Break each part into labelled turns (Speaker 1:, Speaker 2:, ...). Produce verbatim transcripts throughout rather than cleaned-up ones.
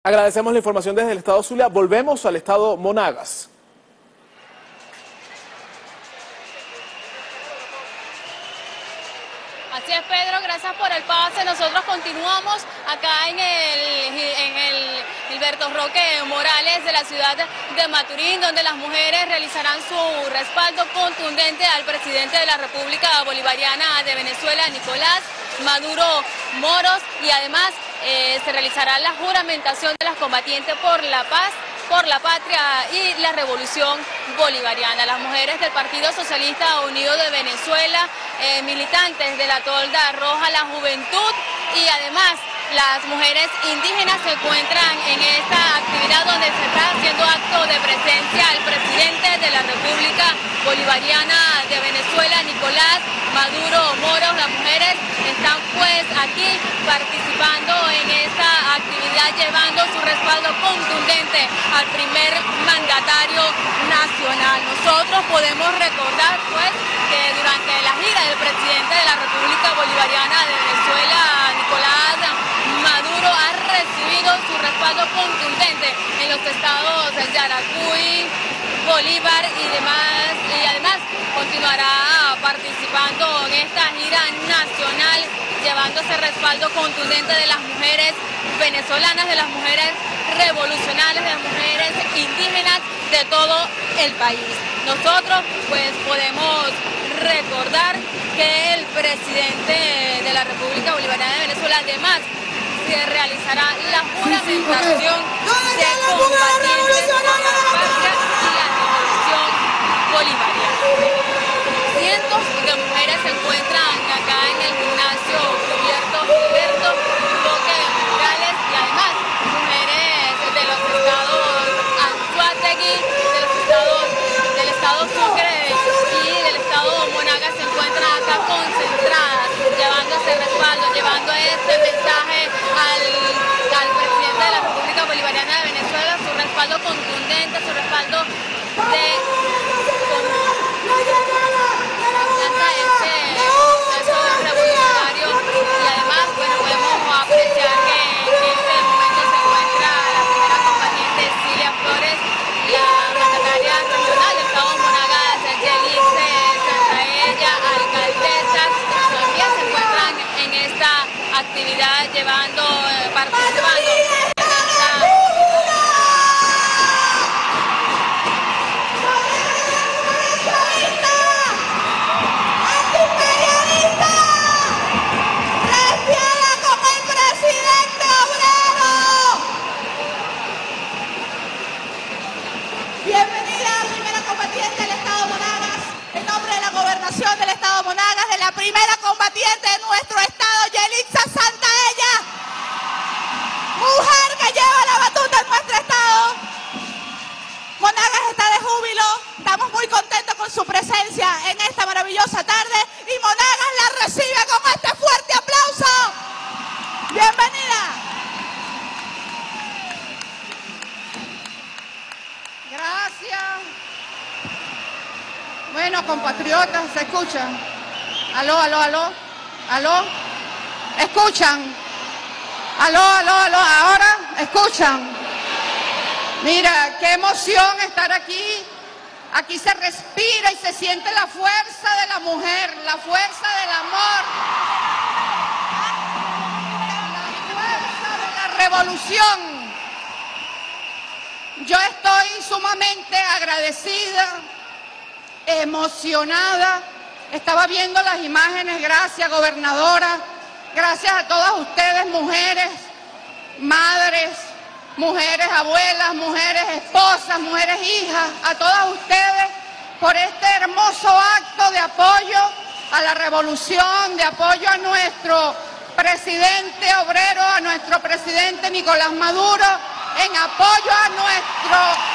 Speaker 1: Agradecemos la información desde el estado Zulia. Volvemos al estado Monagas.
Speaker 2: Así es, Pedro, gracias por el pase. Nosotros continuamos acá en el, en el Gilberto Roque Morales de la ciudad de Maturín, donde las mujeres realizarán su respaldo contundente al presidente de la República Bolivariana de Venezuela, Nicolás Maduro Moros, y además eh, se realizará la juramentación de las combatientes por la paz, por la patria y la revolución bolivariana. Las mujeres del Partido Socialista Unido de Venezuela, eh, militantes de la Tolda Roja, la juventud y además las mujeres indígenas se encuentran en esta actividad donde se está haciendo acto de presencia al presidente de la República Bolivariana de Venezuela, Nicolás Maduro Moros. Las mujeres están pues aquí participando en esta actividad, llevando su respaldo contundente al primer mandatario nacional. Nosotros podemos recordar pues que durante la gira del presidente de la República Bolivariana de Venezuela, Nicolás Maduro, ha recibido su respaldo contundente en los estados de Yaracuy, Bolívar y demás, y además continuará participando en esta gira nacional, llevando ese respaldo contundente de las mujeres venezolanas, de las mujeres revolucionarias, de las mujeres indígenas de todo el país. Nosotros pues podemos recordar que el presidente de la República Bolivariana de Venezuela además se realizará la juramentación de combatientes por la patria y la revolución bolivariana. Cientos de mujeres se encuentran acá en el gimnasio cubierto Gilberto Roque Morales y además mujeres de los estados Anzoátegui, de los estados del estado Sucre y del estado Monagas se encuentran acá concentradas, llevando ese respaldo, llevando este mensaje al, al presidente de la República Bolivariana de Venezuela, su respaldo contundente, su respaldo de con, este proceso revolucionario, y además bueno, podemos apreciar que en este momento se encuentra la primera combatiente Cilia Flores, la mandataria regional del estado Monagas, Yelice Santaella, alcaldesas, también se encuentran en esta actividad llevando, eh, participando en esta...
Speaker 3: del estado Monagas, de la primera combatiente de nuestro estado, Yelixa Santaella, mujer que lleva la batuta en nuestro estado. Monagas está de júbilo, estamos muy contentos con su presencia en esta maravillosa tarde y Monagas la recibe con este fuerte aplauso. Bienvenida. Gracias. Bueno, compatriotas, ¿se escuchan? Aló, aló, aló, aló, ¿escuchan? Aló, aló, aló, ahora, ¿escuchan? Mira, qué emoción estar aquí. Aquí se respira y se siente la fuerza de la mujer, la fuerza del amor, la fuerza de la revolución. Yo estoy sumamente agradecida, emocionada. Estaba viendo las imágenes, gracias gobernadora, gracias a todas ustedes, mujeres, madres, mujeres abuelas, mujeres esposas, mujeres hijas, a todas ustedes por este hermoso acto de apoyo a la revolución, de apoyo a nuestro presidente obrero, a nuestro presidente Nicolás Maduro, en apoyo a nuestro...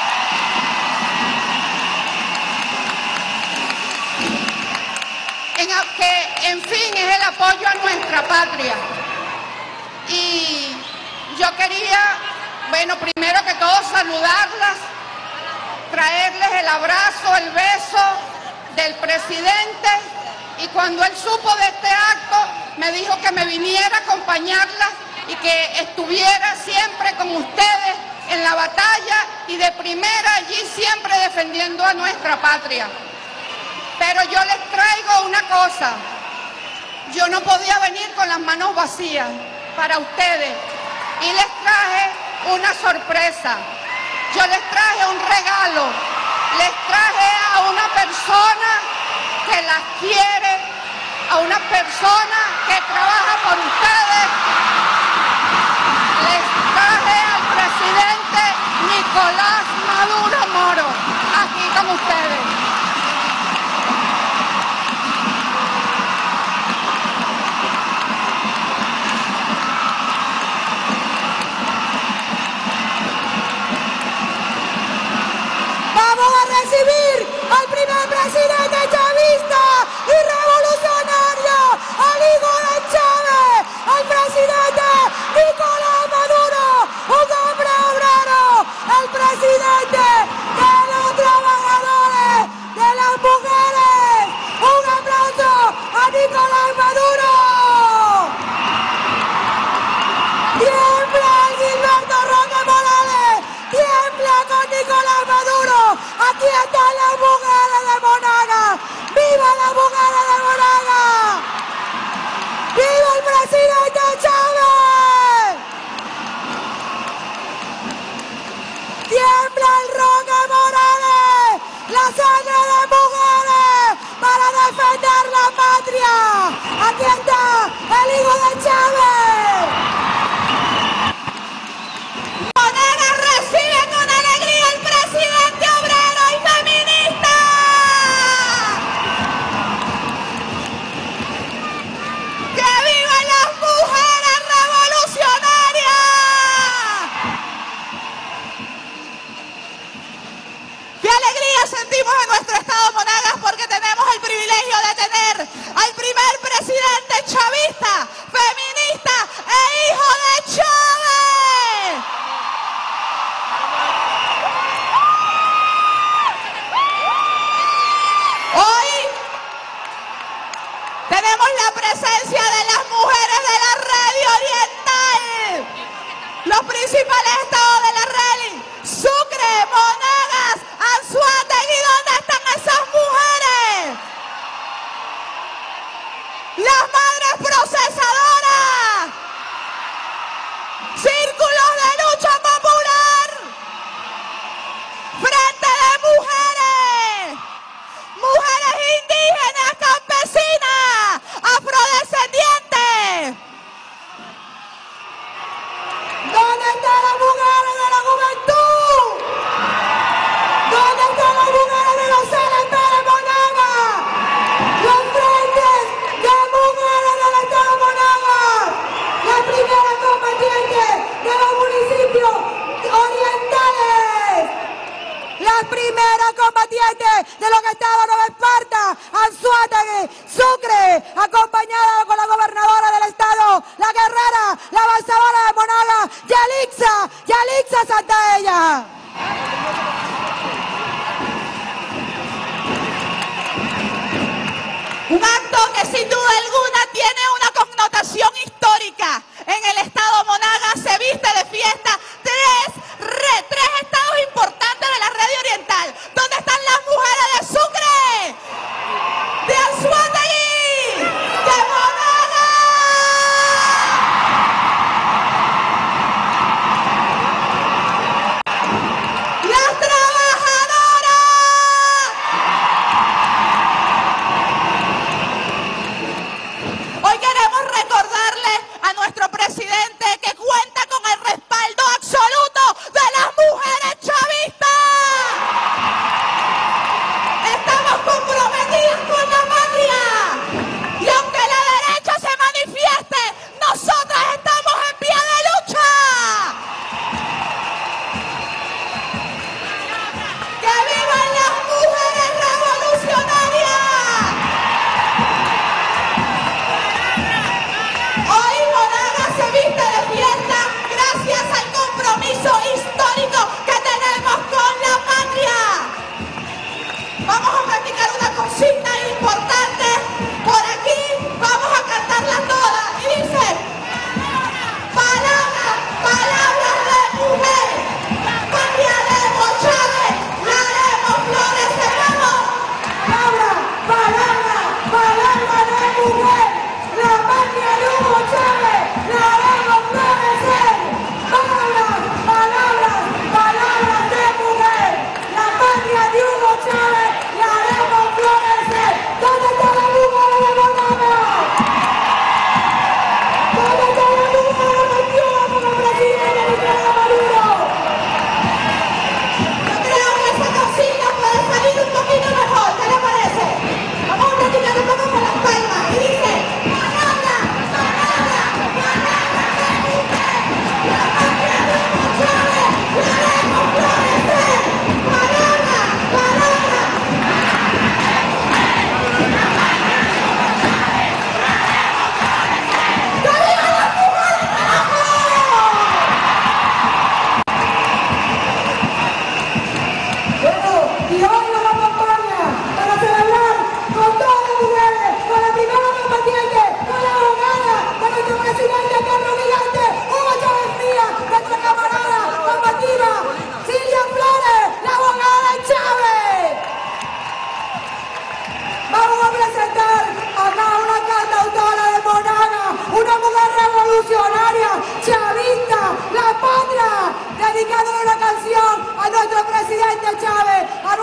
Speaker 3: En, que en fin es el apoyo a nuestra patria. Y yo quería, bueno, primero que todo saludarlas, traerles el abrazo, el beso del presidente, y cuando él supo de este acto me dijo que me viniera a acompañarlas y que estuviera siempre con ustedes en la batalla y de primera allí siempre defendiendo a nuestra patria. Pero yo les traigo una cosa, yo no podía venir con las manos vacías para ustedes y les traje una sorpresa, yo les traje un regalo, les traje a una persona que las quiere, a una persona que trabaja por ustedes, les traje al presidente Nicolás Maduro Moro, aquí con ustedes.
Speaker 4: Vamos a recibir al primer presidente chavista y revolucionario, al hijo de Chávez, al presidente Nicolás Maduro, un hombre obrero, el presidente de los trabajadores, de las mujeres. Un aplauso a Nicolás Maduro. Tiembla Gilberto Roque Morales, tiembla con Nicolás Maduro. Aquí están las mujeres de Monagas. ¡Viva las mujeres de Monagas! ¡Viva el presidente Chávez! ¡Tiembla el Roque Morales! ¡La sangre de mujeres para defender la patria! ¡Aquí está el hijo de Chávez! Monagas recibe con alegría al presidente obrero y feminista. ¡Que vivan las mujeres revolucionarias! ¡Qué alegría sentimos en nuestro estado Monagas porque tenemos el privilegio de tener al primer presidente chavista, feminista e hijo de Chávez! Hoy tenemos la presencia de las mujeres de la Radio Oriental, los principales estados de la rally, Sucre, Monagas, Anzoátegui. ¿Dónde están esas mujeres? Las madres procesadoras, círculos de lucha popular, frente de mujeres, mujeres indígenas, campesinas, afrodescendientes. ¿Dónde están las mujeres de la juventud? ¿Dónde están las mujeres de los C L P de Monagas? Los frentes de mujeres del estado Monagas, las primeras combatientes de los municipios orientales, las primeras combatientes de los estados Nueva Esparta, Anzoátegui, Sucre, acompañada con la gobernadora del estado, la guerrera, la avanzadora de Monagas, Yalixa, Yalixa Santaella. Un acto que sin duda alguna tiene una connotación histórica. En el estado Monagas se viste de fiesta tres, re, tres estados importantes de la Radio Oriental. ¿Dónde están las mujeres de Sucre, de Anzoátegui, de Monagas? ¡Las trabajadoras! Hoy queremos recordarle a nuestro presidente que cuenta con el respaldo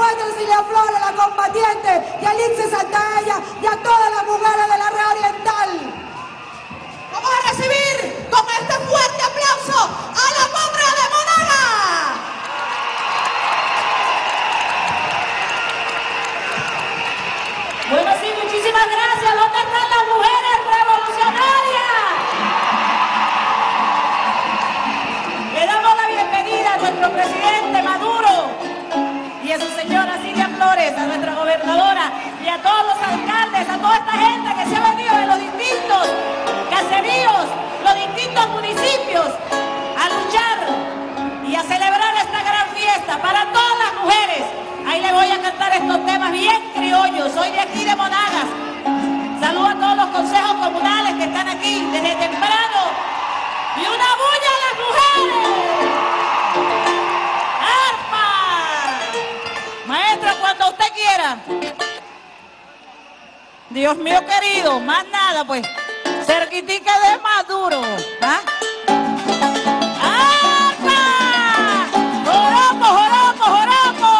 Speaker 5: muéstrense y le aplaudan a la combatiente Yelitza Santaella y a todas las mujeres de la Red Oriental.
Speaker 4: Vamos a recibir con este fuerte aplauso a la Monra de Monaga.
Speaker 6: Bueno, sí, muchísimas gracias. ¿Dónde están las mujeres revolucionarias? Le damos la bienvenida a nuestro presidente Maduro y a su señora Silvia Flores, a nuestra gobernadora y a todos los alcaldes, a toda esta gente que se ha venido de los distintos caseríos, los distintos municipios, a luchar y a celebrar esta gran fiesta para todas las mujeres. Ahí le voy a cantar estos temas bien criollos. Soy de aquí de Monagas. Saludo a todos los consejos comunales que están aquí desde temprano. Y una bulla a las mujeres. ¡Arpa! Maestra, cuando usted quiera. Dios mío querido, más nada pues. Cerquitica de Maduro. ¿Ah? ¡Arpa! ¡Joropo, joropo, joropo!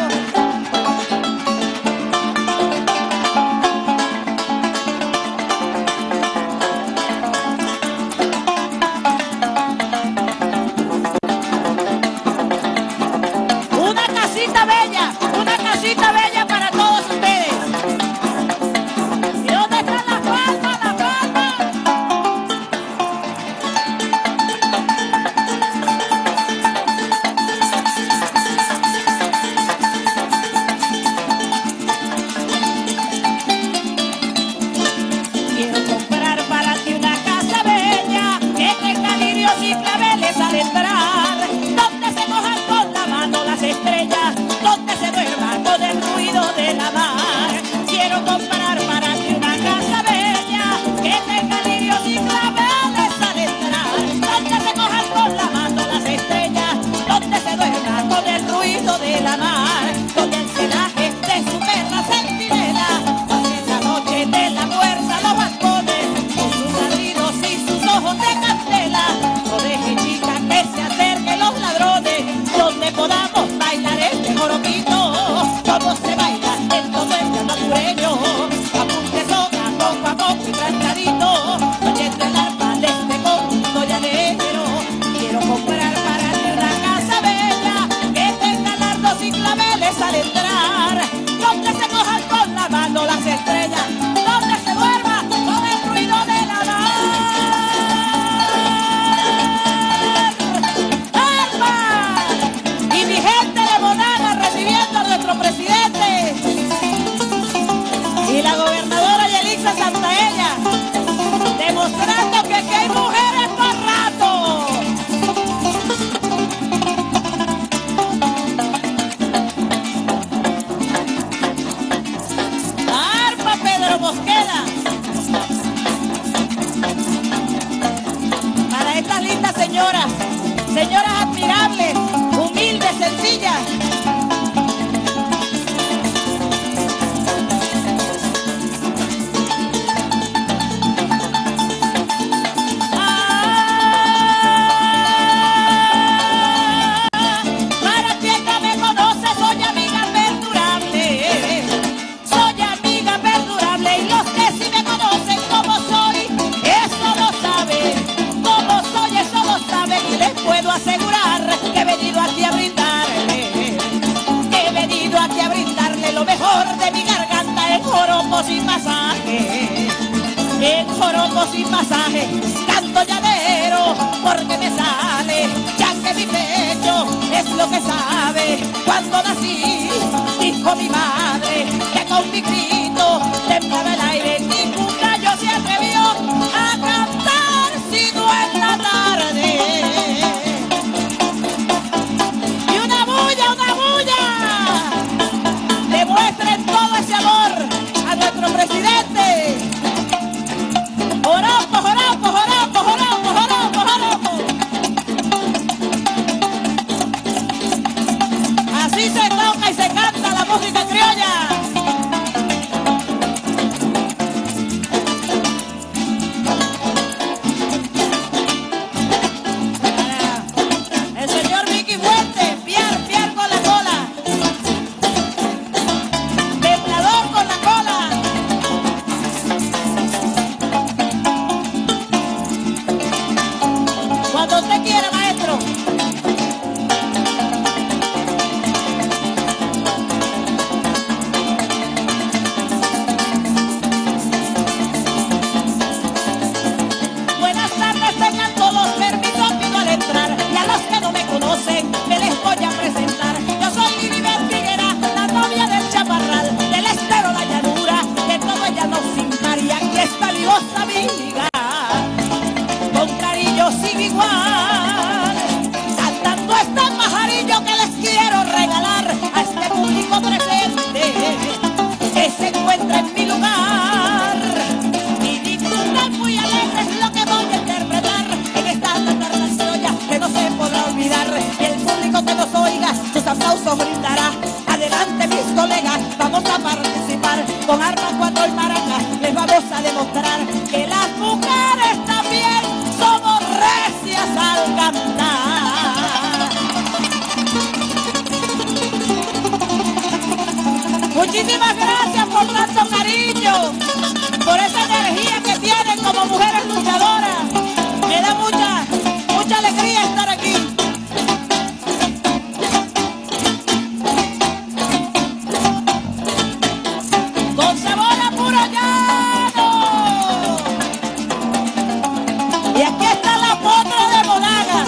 Speaker 6: Una casita bella, una casita bella para todos ustedes. ¿Y dónde están las palmas, las palmas? Quiero comprar para ti una casa bella que tenga lirios y claveles al entrar, donde se mojan con la mano las estrellas, donde se duerma con el ruido de la mar. Quiero comprar para ti una casa bella que tenga lirios y claveles al entrar, donde se mojan con la mano las estrellas, donde se duerma con el ruido de la mar, donde el celaje de su perra centinela pase la noche de la fuerza los balcones con sus ladridos y sus ojos de candela. No deje chica que se acerquen los ladrones, donde podamos bailar este joropito como se baila en todo el llano sureño. Apunte soga poco a poco y trancadito, oyendo el arpa de este conjunto llanero. Quiero comprar para ti una casa bella que tenga lardos y claveles al entrar, donde se cojan con la mano las estrellas, donde se duerma con el ruido de la mar. ¡Arpa! Y mi gente de Monaga recibiendo a nuestro presidente y la gobernadora Yelitza Santaella, demostrando que aquí hay mujeres por rato. ¡Arpa, Pedro Mosqueda! Para estas lindas señoras, señoras admirables, humildes, sencillas. Para quien no me conoce, soy amiga perdurable. Soy amiga perdurable y los que sí me conocen como soy, eso lo saben. Como soy, eso lo saben y les puedo asegurar que he venido aquí a brindarle, que he venido aquí a brindarle lo mejor de mi garganta en joropos y masaje. En joropos y masaje, canto llanero, porque me sale, ya que mi pecho es lo que sabe. Cuando nací, dijo mi madre, que con mi grito temblaba el aire, ningún gallo se atrevió a cantar sino en la tarde. Y una bulla, una bulla, demuestren todo ese amor a nuestro presidente. Joropo, joropo, joropo, joropo, joropo, joropo. Así se toca y se canta la música criolla. El señor Vicky Fuentes, piar, piar con la cola. voy a presentar. Yo soy Lilibet Figuera, la novia del chaparral, del estero, la llanura, de todo ella no sin par. Y aquí está mi voz amiga, con cariño sin igual, cantando este pajarillo que les quiero regalar a este público presente que se encuentra en mi lugar. Y disfrutan muy alegres lo que voy a interpretar en esta canción ya que no se podrá olvidar. Y el público que nos oiga sus aplausos brindará. Adelante mis colegas, vamos a participar con armas cuatro y maracas. Les vamos a demostrar que las mujeres también somos recias al cantar. Muchísimas gracias por tanto cariño, por esa energía que tienen como mujeres luchadoras. Me da mucha, mucha alegría estar aquí. Con sabor a puro llano. Y aquí está la potra de Monagas.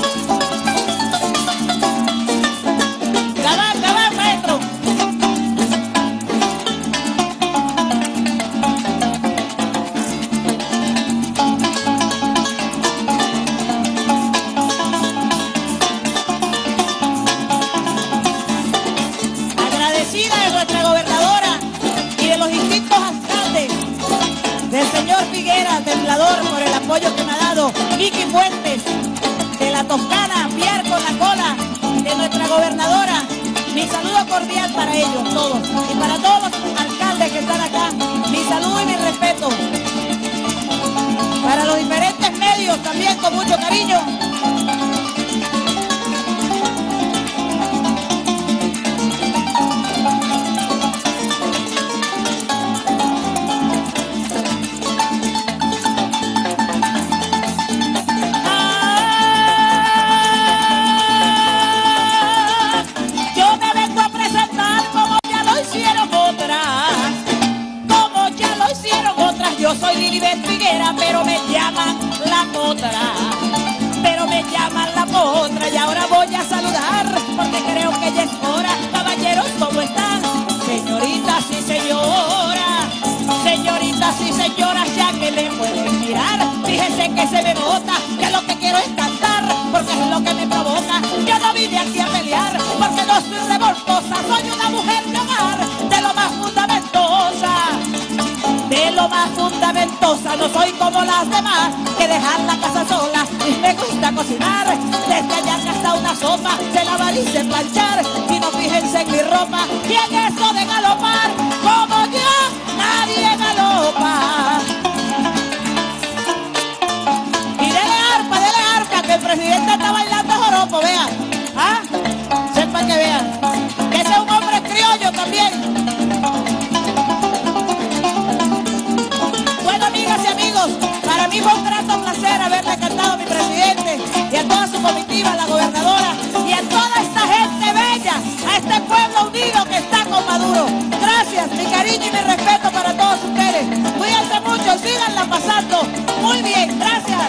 Speaker 6: Cabal, cabal, maestro. Agradecida de nuestra gobernadora y de los distintos alcaldes, del señor Figuera, temblador, por el apoyo que me ha dado, Vicky Fuentes, de la Toscana, Pierre con la cola, de nuestra gobernadora. Mi saludo cordial para ellos todos y para todos los alcaldes que están acá. Mi saludo y mi respeto. Para los diferentes medios también con mucho cariño. Yo soy Lilibet Figuera, pero me llaman la potra, pero me llaman la potra. Y ahora voy a saludar, porque creo que ya es hora. Caballeros, ¿cómo están? Señoritas y señoras, señoritas y señoras, ya que me pueden mirar, fíjense que se me nota que lo que quiero es cantar, porque es lo que me provoca. Yo no vine aquí a pelear, porque no soy revoltosa, soy una mujer de hogar, de lo más fundamentosa. De lo más fundamentosa, no soy como las demás que dejan la casa sola y me gusta cocinar. Desde allá hasta una sopa, se lavar y se planchar. Y no fíjense en mi ropa y en eso de galopar, como yo nadie galopa. Y dele arpa, dele arpa, que el presidente está bailando joropo, vean. ¿Ah? Sepan que vean que ese es un hombre criollo también. Amigas y amigos, para mí fue un grato placer haberle cantado a mi presidente y a toda su comitiva, a la gobernadora y a toda esta gente bella, a este pueblo unido que está con Maduro. Gracias, mi cariño y mi respeto para todos ustedes. Cuídense mucho, síganla pasando muy bien. Gracias.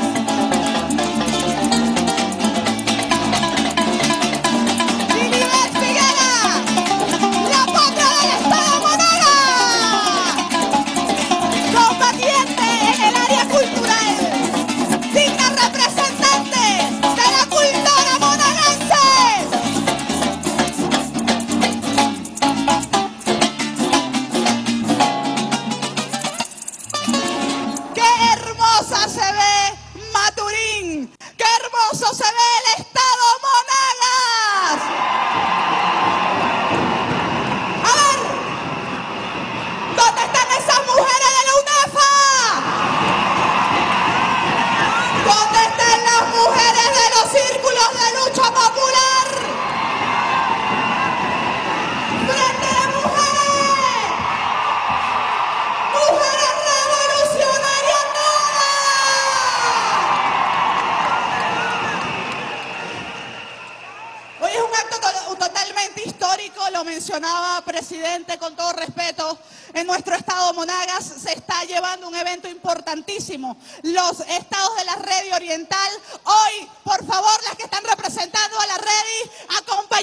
Speaker 4: mencionaba, presidente, con todo respeto, en nuestro estado Monagas se está llevando un evento importantísimo. Los estados de la Red Oriental, hoy, por favor, las que están representando a la Red, acompañen.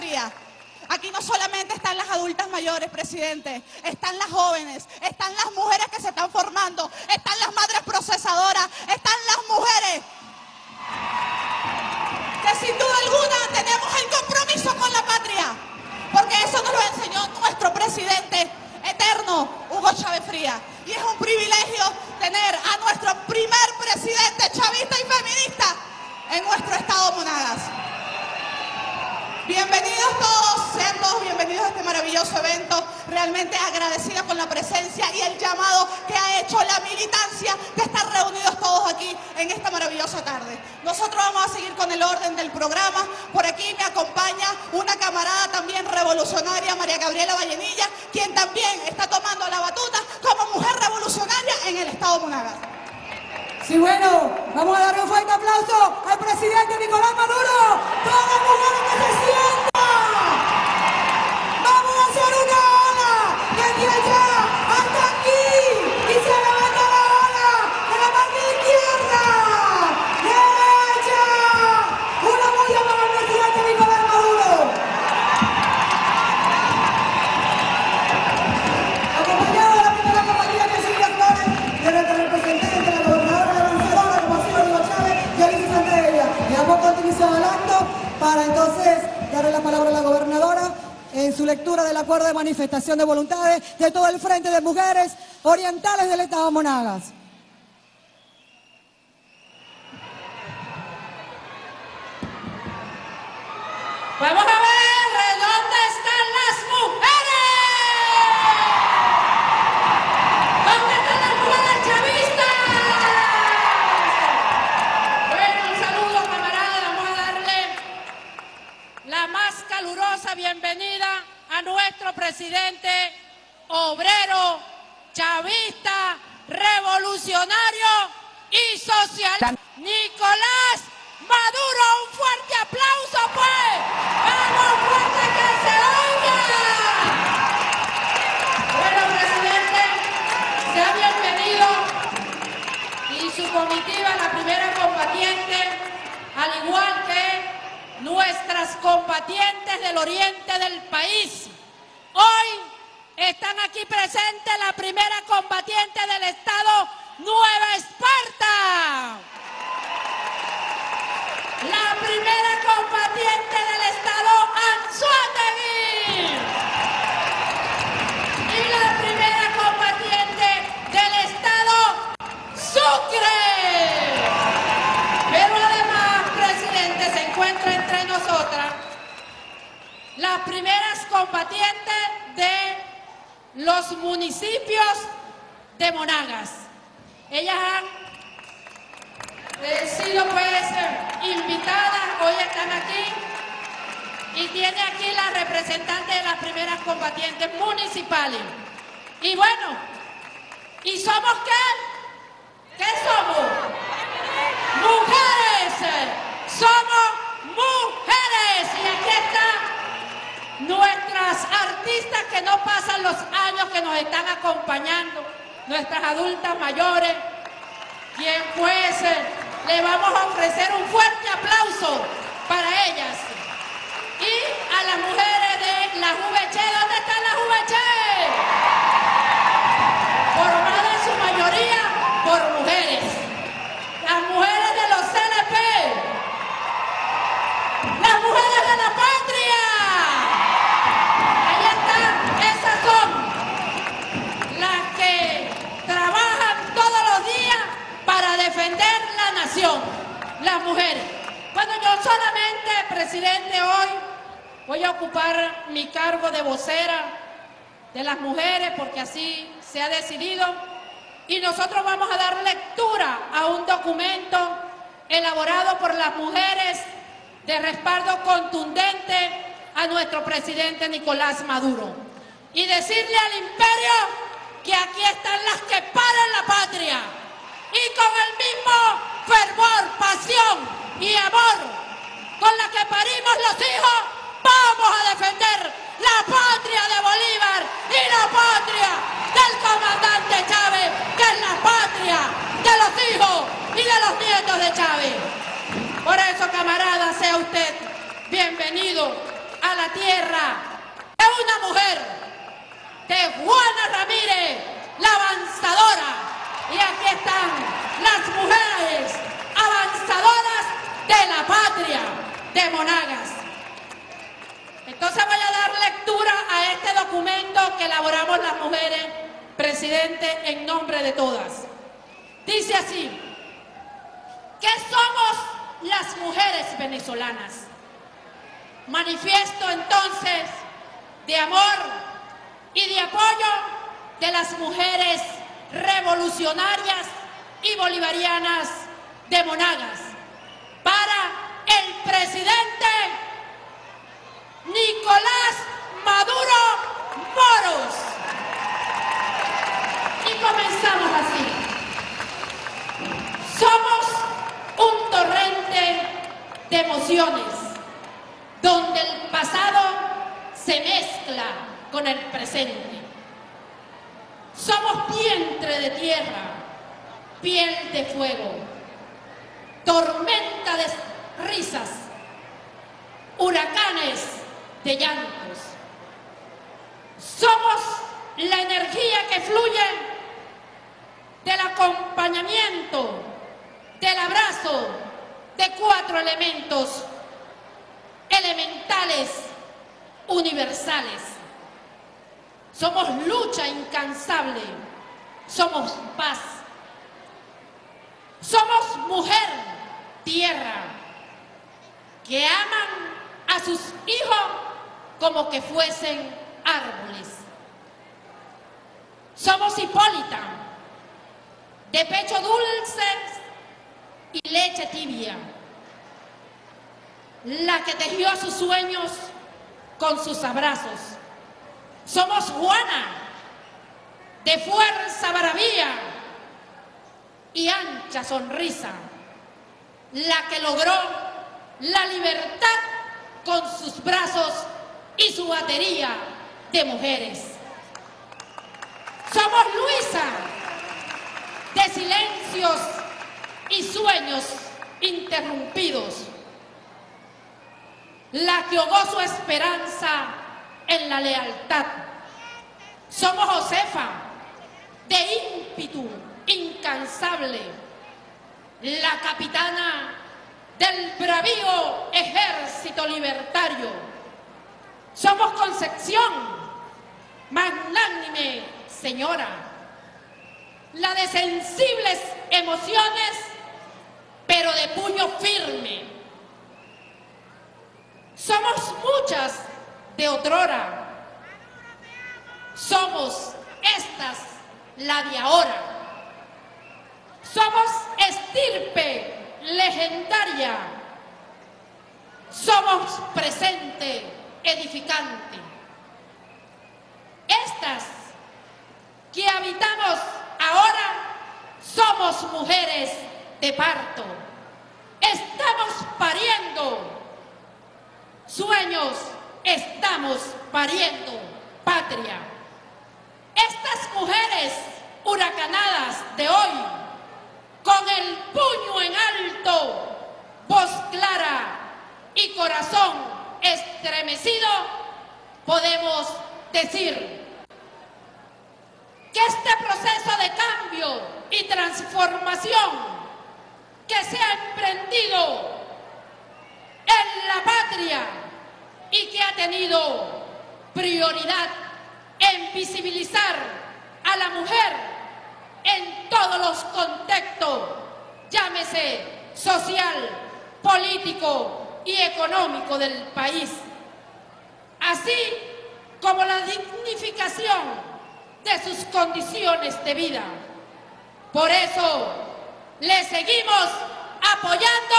Speaker 4: Fría. Aquí no solamente están las adultas mayores, presidente, están las jóvenes, están las mujeres que se están formando, están las madres procesadoras, están las mujeres que sin duda alguna tenemos el compromiso con la patria, porque eso nos lo enseñó nuestro presidente eterno, Hugo Chávez Frías. Y es un privilegio tener a nuestro primer presidente chavista y feminista en nuestro estado Monagas. Bienvenidos todos, sean todos bienvenidos a este maravilloso evento, realmente agradecida con la presencia y el llamado que ha hecho la militancia de estar reunidos todos aquí en esta maravillosa tarde. Nosotros vamos a seguir con el orden del programa. Por aquí me acompaña una camarada también revolucionaria, María Gabriela Vallenilla, quien también está tomando la batuta como mujer revolucionaria en el estado Monagas.
Speaker 5: Sí, bueno, vamos a darle un fuerte aplauso al presidente Nicolás Maduro. Todas las mujeres que se sientan. Vamos a hacer una ola desde allá hasta aquí. Y se levanta la ola de la parte izquierda, derecha. Una bulla para el presidente Nicolás Maduro. Acompañado de la primera compañía de Silvia Flores, de nuestra representante, la gobernadora y damos continuación al acto para entonces darle la palabra a la gobernadora en su lectura del acuerdo de manifestación de voluntades de todo el Frente de Mujeres Orientales del Estado Monagas.
Speaker 6: Vamos a ver dónde están las mujeres. ¿Dónde están las mujeres chavistas? La más calurosa bienvenida a nuestro presidente obrero, chavista, revolucionario y socialista, Nicolás Maduro. Un fuerte aplauso, pues. ¡Vamos, fuerte, que se oiga! Bueno, presidente, sea bienvenido y su comitiva, la primera combatiente, al igual que nuestras combatientes del oriente del país. Hoy están aquí presentes la primera combatiente del estado Nueva Esparta, la primera combatiente del estado Anzoátegui y la primera combatiente del estado Sucre. Pero además, presidente, se encuentra entre nosotras las primeras combatientes de los municipios de Monagas. Ellas han eh, sido pues invitadas, hoy están aquí y tiene aquí la representante de las primeras combatientes municipales. Y bueno, ¿y somos qué? ¿Qué somos? ¡Mujeres! Somos mujeres. Y aquí están nuestras artistas que no pasan los años que nos están acompañando, nuestras adultas mayores, quien pues le vamos a ofrecer un fuerte aplauso para ellas. Y a las mujeres de la Juveche. ¿Dónde están las Juveche? Formada en su mayoría por mujeres. Las mujeres de los C L P, las mujeres de la patria. Ahí están, esas son las que trabajan todos los días para defender la nación, las mujeres. Bueno, yo solamente, presidente, hoy voy a ocupar mi cargo de vocera de las mujeres porque así se ha decidido. Y nosotros vamos a dar lectura a un documento elaborado por las mujeres de respaldo contundente a nuestro presidente Nicolás Maduro. Y decirle al imperio que aquí están las que paran la patria. Y con el mismo fervor, pasión y amor con la que parimos los hijos, vamos a defender la patria de Bolívar y la patria del comandante Chávez, que es la patria de los hijos y de los nietos de Chávez. Por eso, camarada, sea usted bienvenido
Speaker 3: a la tierra de una mujer, de Juana Ramírez, la avanzadora. Y aquí están las mujeres avanzadoras de la patria de Monagas. Entonces voy a dar lectura a este documento que elaboramos las mujeres, presidente, en nombre de todas. Dice así: ¿qué somos las mujeres venezolanas? Manifiesto entonces de amor y de apoyo de las mujeres revolucionarias y bolivarianas de Monagas para el presidente Nicolás Maduro Moros. Y comenzamos así. Somos un torrente de emociones donde el pasado se mezcla con el presente. Somos vientre de tierra, piel de fuego, tormenta de risas, huracanes de llantos. Somos la energía que fluye del acompañamiento, del abrazo de cuatro elementos elementales universales. Somos lucha incansable, somos paz, somos mujer, tierra, que aman a sus hijos como que fuesen árboles. Somos Hipólita, de pecho dulce y leche tibia, la que tejió sus sueños con sus abrazos. Somos Juana, de fuerza bravía y ancha sonrisa, la que logró la libertad con sus brazos y su batería de mujeres. Somos Luisa, de silencios y sueños interrumpidos, la que ahogó su esperanza en la lealtad. Somos Josefa, de ímpetu incansable, la capitana del bravío ejército libertario. Somos Concepción, magnánime señora, la de sensibles emociones, pero de puño firme. Somos muchas de otrora, somos estas la de ahora. Somos estirpe legendaria, somos presente edificante. Estas que habitamos ahora somos mujeres de parto. Estamos pariendo sueños, estamos pariendo patria. Estas mujeres huracanadas de hoy, con el puño en alto, voz clara y corazón estremecido, podemos decir que este proceso de cambio y transformación que se ha emprendido en la patria y que ha tenido prioridad en visibilizar a la mujer en todos los contextos, llámese social, político y económico del país, así como la dignificación de sus condiciones de vida. Por eso le seguimos apoyando,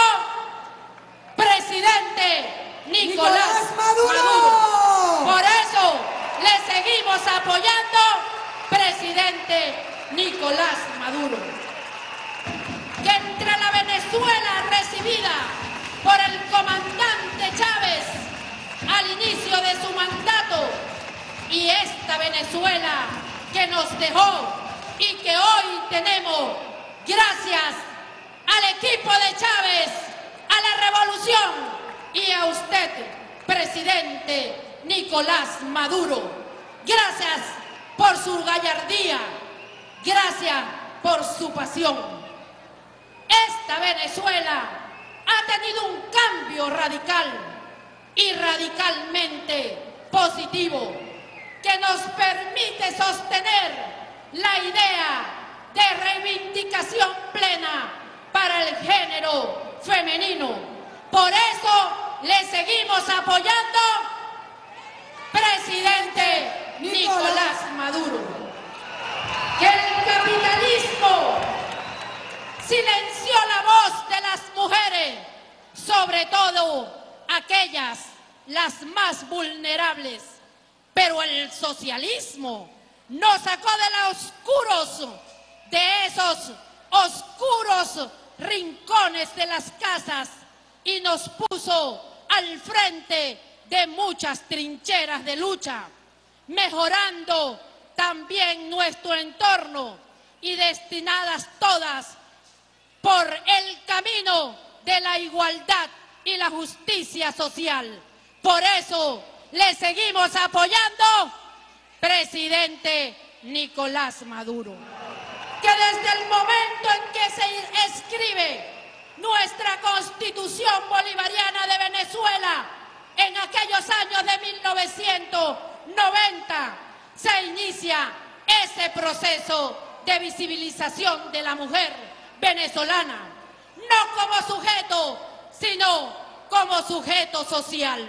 Speaker 3: presidente Nicolás,
Speaker 5: Nicolás Maduro.
Speaker 3: Maduro. Por eso le seguimos apoyando, presidente Nicolás Maduro. Que entre la Venezuela recibida por el comandante Chávez al inicio de su mandato y esta Venezuela que nos dejó y que hoy tenemos gracias al equipo de Chávez, a la revolución y a usted,
Speaker 7: presidente Nicolás Maduro. Gracias por su gallardía, gracias por su pasión. Esta Venezuela ha tenido un cambio radical y radicalmente positivo que nos permite sostener la idea de reivindicación plena para el género femenino. Por eso le seguimos apoyando, presidente Nicolás Maduro. Que el capitalismo silenció la voz de las mujeres, sobre todo aquellas las más vulnerables, pero el socialismo nos sacó de los oscuros, de esos oscuros rincones de las casas y nos puso al frente de muchas trincheras de lucha, mejorando también nuestro entorno y destinadas todas por el camino de la igualdad y la justicia social. Por eso le seguimos apoyando, presidente Nicolás Maduro, que desde el momento en que se escribe nuestra Constitución Bolivariana de Venezuela, en aquellos años de mil novecientos noventa, se inicia ese proceso de visibilización de la mujer venezolana, no como sujeto, sino como sujeto social.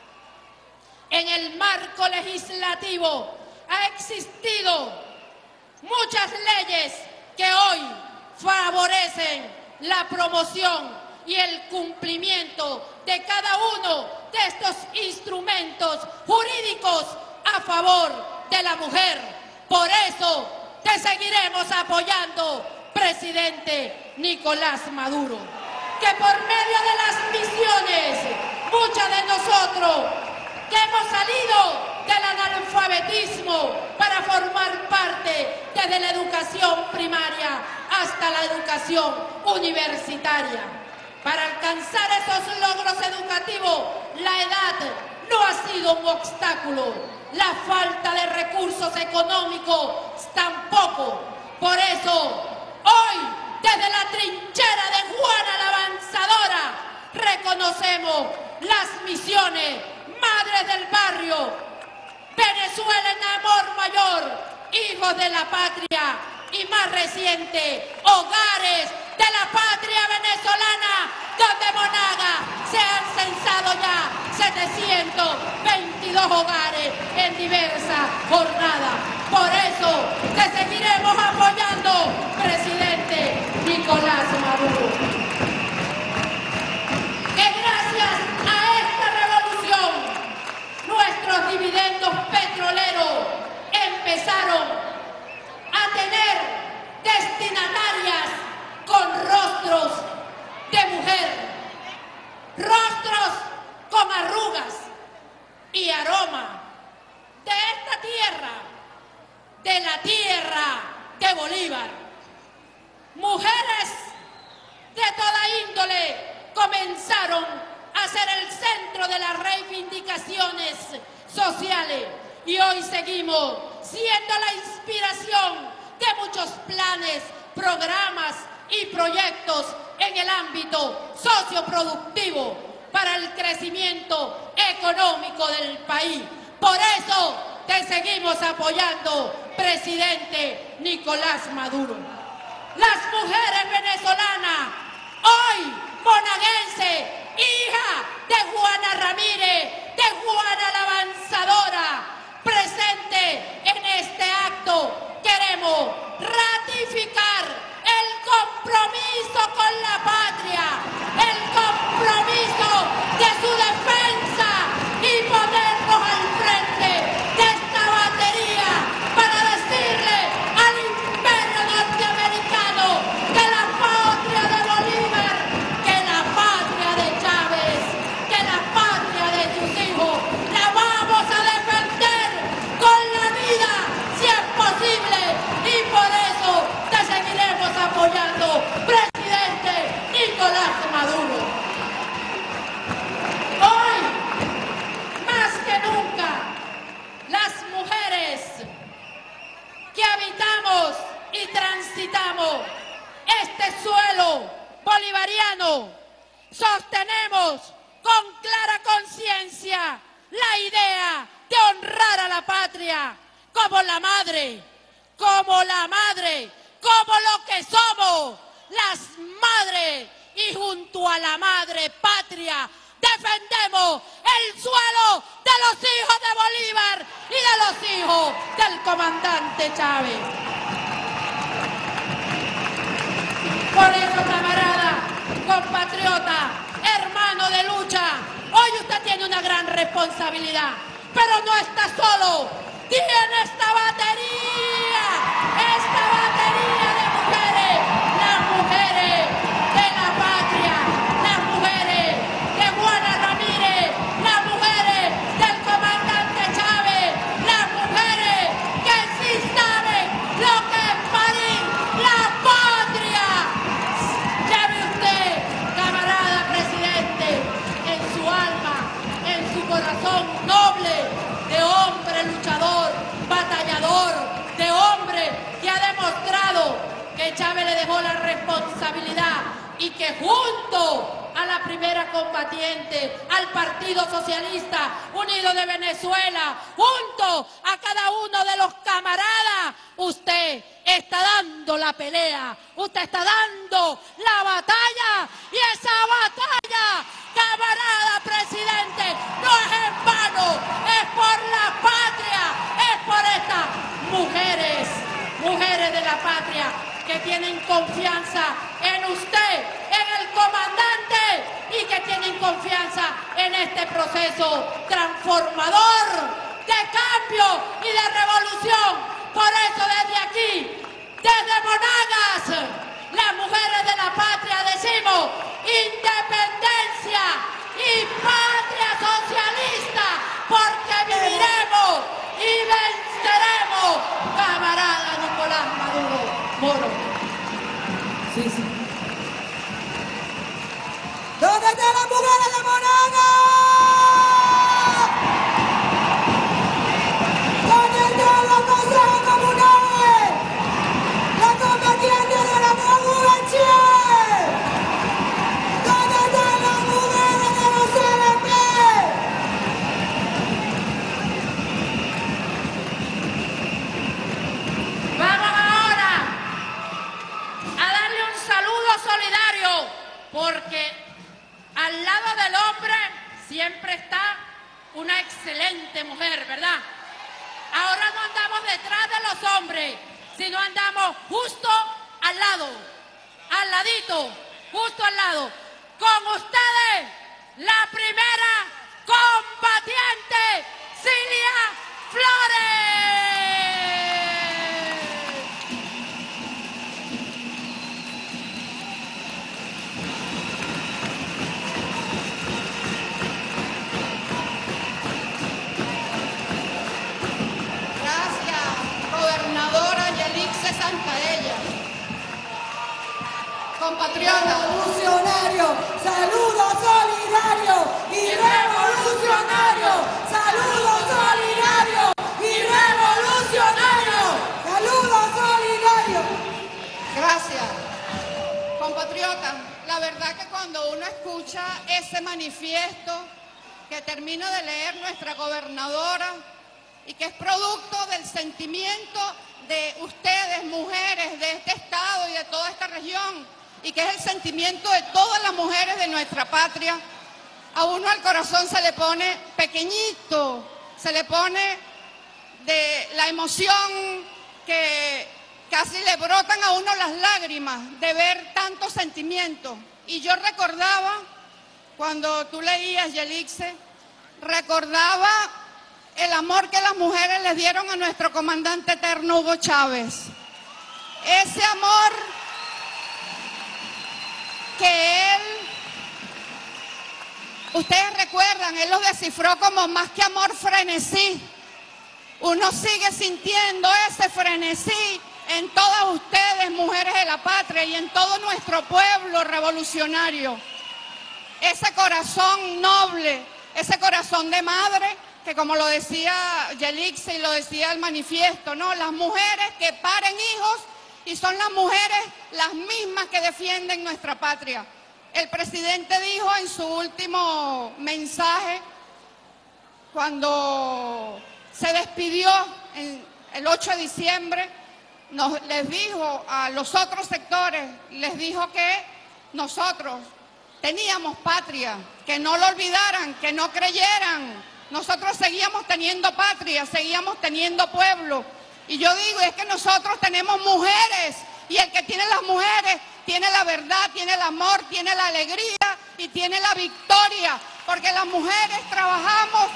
Speaker 7: En el marco legislativo ha existido muchas leyes que hoy favorecen la promoción y el cumplimiento de cada uno de estos instrumentos jurídicos a favor de la mujer. Por eso te seguiremos apoyando, presidente Nicolás Maduro, que por medio de las misiones, muchas de nosotros que hemos salido del analfabetismo para formar parte desde la educación primaria hasta la educación universitaria. Para alcanzar esos logros educativos, la edad no ha sido un obstáculo, la falta de recursos económicos tampoco. Por eso, hoy, desde la trinchera de Juana la Avanzadora, reconocemos las misiones Madres del Barrio, Venezuela en Amor Mayor, Hijos de la Patria y más reciente, Hogares de la Patria Venezolana, donde Monaga se han censado ya setecientos veintidós hogares en diversas jornadas. Por eso te seguiremos apoyando, presidente Nicolás Maduro. Que gracias a esta revolución, nuestros dividendos petroleros empezaron a tener destinatarias con rostros de mujer, rostros con arrugas y aroma de esta tierra, de la tierra de Bolívar. Mujeres de toda índole comenzaron a ser el centro de las reivindicaciones sociales y hoy seguimos siendo la inspiración de muchos planes, programas y proyectos en el ámbito socioproductivo para el crecimiento económico del país. Por eso te seguimos apoyando, presidente Nicolás Maduro. Las mujeres venezolanas, hoy monaguense, hija de Juana Ramírez, de Juana la Avanzadora, presente en este acto, queremos ratificar el compromiso con la patria, el compromiso de su defensa y ponernos al frente de esta batería para decirle al imperio norteamericano que la patria de Bolívar sostenemos con clara conciencia la idea de honrar a la patria como la madre, como la madre, como lo que somos, las madres, y junto a la madre patria defendemos el suelo de los hijos de Bolívar y de los hijos del comandante Chávez. Por eso, camarada, compatriota, hermano de lucha, hoy usted tiene una gran responsabilidad, pero no está solo, tiene esta batería, esta batería de mujeres, las mujeres de la patria, las mujeres de Juana Ramírez, las mujeres del comandante Chávez, las mujeres que sí saben lo que es parir la patria. Lleve usted, camarada presidente, en su alma, en su corazón noble, de hombre luchador, batallador, de hombre que ha demostrado que Chávez le dejó la responsabilidad y que junto a la primera combatiente, al Partido Socialista Unido de Venezuela, junto a cada uno de los camaradas, usted está dando la pelea, usted está dando la batalla, y esa batalla, camarada presidente, no es en vano, es por la patria, es por estas mujeres, mujeres de la patria, que tienen confianza en usted, en el comandante, y que tienen confianza en este proceso transformador de cambio y de revolución. Por eso desde aquí, desde Monagas, las mujeres de la patria decimos independencia y patria socialista, porque viviremos y venceremos, camarada Nicolás Maduro Moro.
Speaker 5: Sí, sí. ¿Dónde están las mujeres de Monagas? ¿Dónde están los consejos comunales? Las combatientes de la Gran U V C. ¿Dónde están las mujeres de los C L P?
Speaker 7: Vamos ahora a darle un saludo solidario, porque al lado del hombre siempre está una excelente mujer, ¿verdad? Ahora no andamos detrás de los hombres, sino andamos justo al lado, al ladito, justo al lado. Con ustedes, la primera combatiente, Cilia Flores.
Speaker 3: Gobernadora Yelixe Santaella, compatriota,
Speaker 5: Revolucionario, saludo solidario y revolucionario, saludo solidario y revolucionario, saludo solidario.
Speaker 3: gracias. Compatriota, la verdad que cuando uno escucha ese manifiesto que termina de leer nuestra gobernadora, y que es producto del sentimiento de ustedes, mujeres de este estado y de toda esta región, y que es el sentimiento de todas las mujeres de nuestra patria, a uno al corazón se le pone pequeñito, se le pone de la emoción que casi le brotan a uno las lágrimas de ver tanto sentimiento. Y yo recordaba, cuando tú leías, Yelixe, recordaba el amor que las mujeres le dieron a nuestro comandante eterno Hugo Chávez. Ese amor que él, ustedes recuerdan, él lo descifró como más que amor, frenesí. Uno sigue sintiendo ese frenesí en todas ustedes, mujeres de la patria, y en todo nuestro pueblo revolucionario. Ese corazón noble, ese corazón de madre, que como lo decía Yelixe y lo decía el manifiesto, ¿no? Las mujeres que paren hijos y son las mujeres las mismas que defienden nuestra patria. El presidente dijo en su último mensaje, cuando se despidió en el ocho de diciembre, nos, les dijo a los otros sectores, les dijo que nosotros teníamos patria, que no lo olvidaran, que no creyeran. Nosotros seguíamos teniendo patria, seguíamos teniendo pueblo. Y yo digo, es que nosotros tenemos mujeres, y el que tiene las mujeres tiene la verdad, tiene el amor, tiene la alegría y tiene la victoria, porque las mujeres trabajamos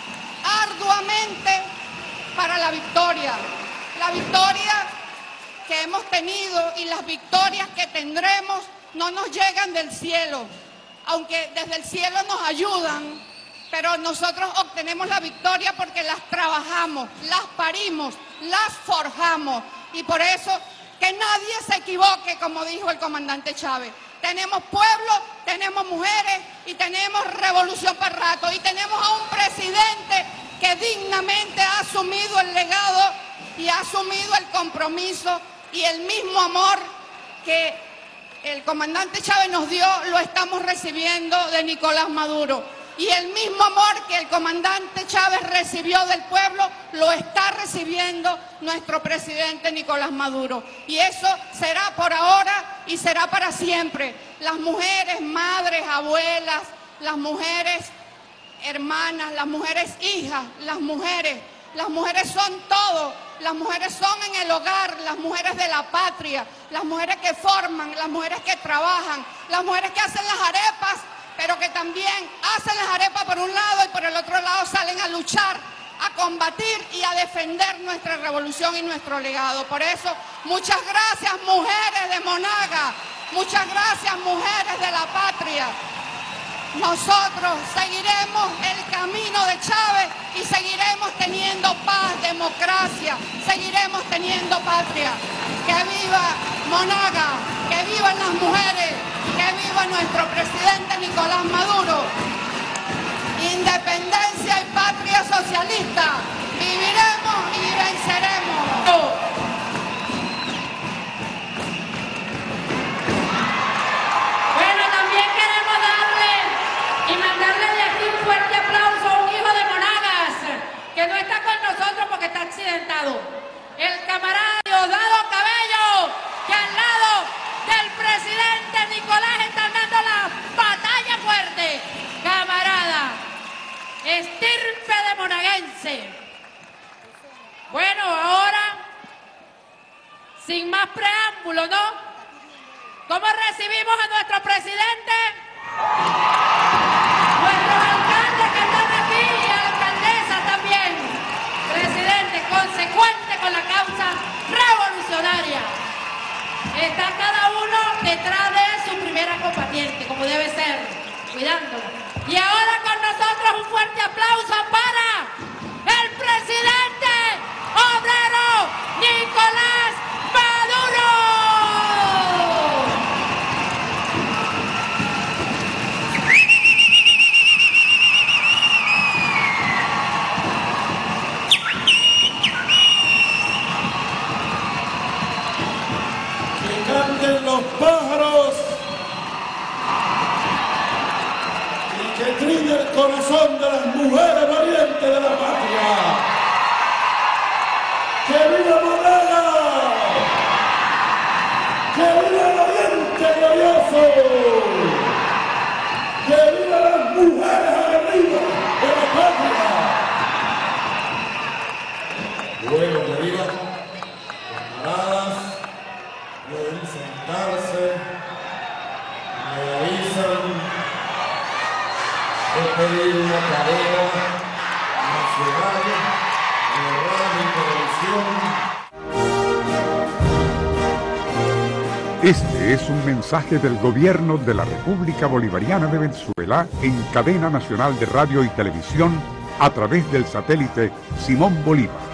Speaker 3: arduamente para la victoria. La victoria que hemos tenido y las victorias que tendremos no nos llegan del cielo, aunque desde el cielo nos ayudan, pero nosotros obtenemos la victoria porque las trabajamos, las parimos, las forjamos, y por eso que nadie se equivoque, como dijo el comandante Chávez. Tenemos pueblo, tenemos mujeres y tenemos revolución para rato, y tenemos a un presidente que dignamente ha asumido el legado y ha asumido el compromiso, y el mismo amor que el comandante Chávez nos dio lo estamos recibiendo de Nicolás Maduro. Y el mismo amor que el comandante Chávez recibió del pueblo lo está recibiendo nuestro presidente Nicolás Maduro. Y eso será por ahora y será para siempre. Las mujeres, madres, abuelas, las mujeres hermanas, las mujeres hijas, las mujeres, las mujeres son todo. Las mujeres son en el hogar, las mujeres de la patria, las mujeres que forman, las mujeres que trabajan, las mujeres que hacen las arepas, pero que también hacen las arepas por un lado y por el otro lado salen a luchar, a combatir y a defender nuestra revolución y nuestro legado. Por eso, muchas gracias, mujeres de Monaga, muchas gracias, mujeres de la patria. Nosotros seguiremos el camino de Chávez y seguiremos teniendo paz, democracia, seguiremos teniendo patria. ¡Que viva Monaga! ¡Que vivan las mujeres! ¡Que viva nuestro presidente Nicolás Maduro! Independencia y patria socialista. Viviremos y venceremos.
Speaker 7: Bueno, también queremos darle y mandarle de aquí un fuerte aplauso a un hijo de Monagas que no está con nosotros porque está accidentado. El camarada Diosdado Cabello, que al lado del presidente Nicolás están dando la batalla fuerte. Camarada, estirpe de monaguense. Bueno, ahora, sin más preámbulo, ¿no? ¿Cómo recibimos a nuestro presidente? Nuestros alcaldes que están aquí y alcaldesa también. Presidente, consecuente con la causa revolucionaria. Está cada uno detrás de su primera combatiente, como debe ser, cuidándolo. Y ahora con nosotros un fuerte aplauso para el presidente obrero Nicolás Maduro.
Speaker 8: Canten los pájaros y que trine el corazón de las mujeres valientes de la patria. ¡Que viva Monaga! ¡Que viva el Oriente glorioso! ¡Que viva las mujeres aguerridas de la patria! Luego que digan, camaradas, pueden sentarse, me avisan, he pedido una cadena nacional de radio y televisión.
Speaker 9: Este es un mensaje del gobierno de la República Bolivariana de Venezuela en cadena nacional de radio y televisión a través del satélite Simón Bolívar.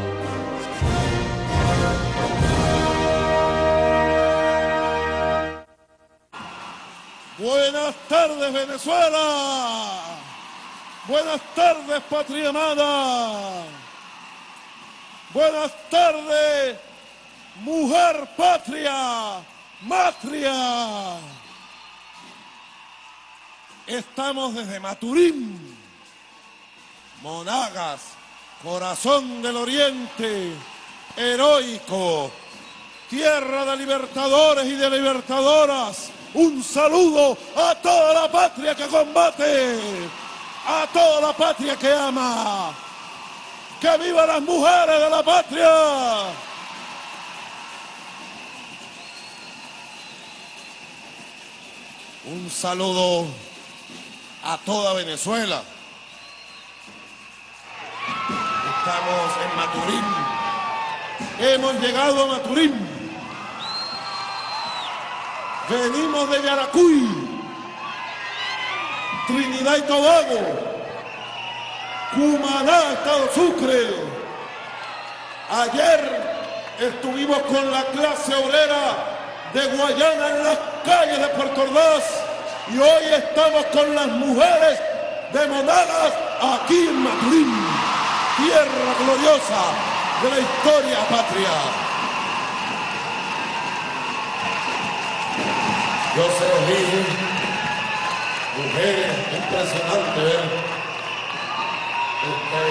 Speaker 8: Buenas tardes, Venezuela. Buenas tardes, patria amada. Buenas tardes, mujer patria, matria. Estamos desde Maturín, Monagas, corazón del oriente, heroico, tierra de libertadores y de libertadoras. Un saludo a toda la patria que combate, a toda la patria que ama. ¡Que vivan las mujeres de la patria! Un saludo a toda Venezuela. Estamos en Maturín. Hemos llegado a Maturín. Venimos de Yaracuy, Trinidad y Tobago, Cumaná, Estado Sucre. Ayer estuvimos con la clase obrera de Guayana en las calles de Puerto Ordaz y hoy estamos con las mujeres de Monagas aquí en Maturín, tierra gloriosa de la historia patria. Yo se los dije, mujeres, impresionante ver este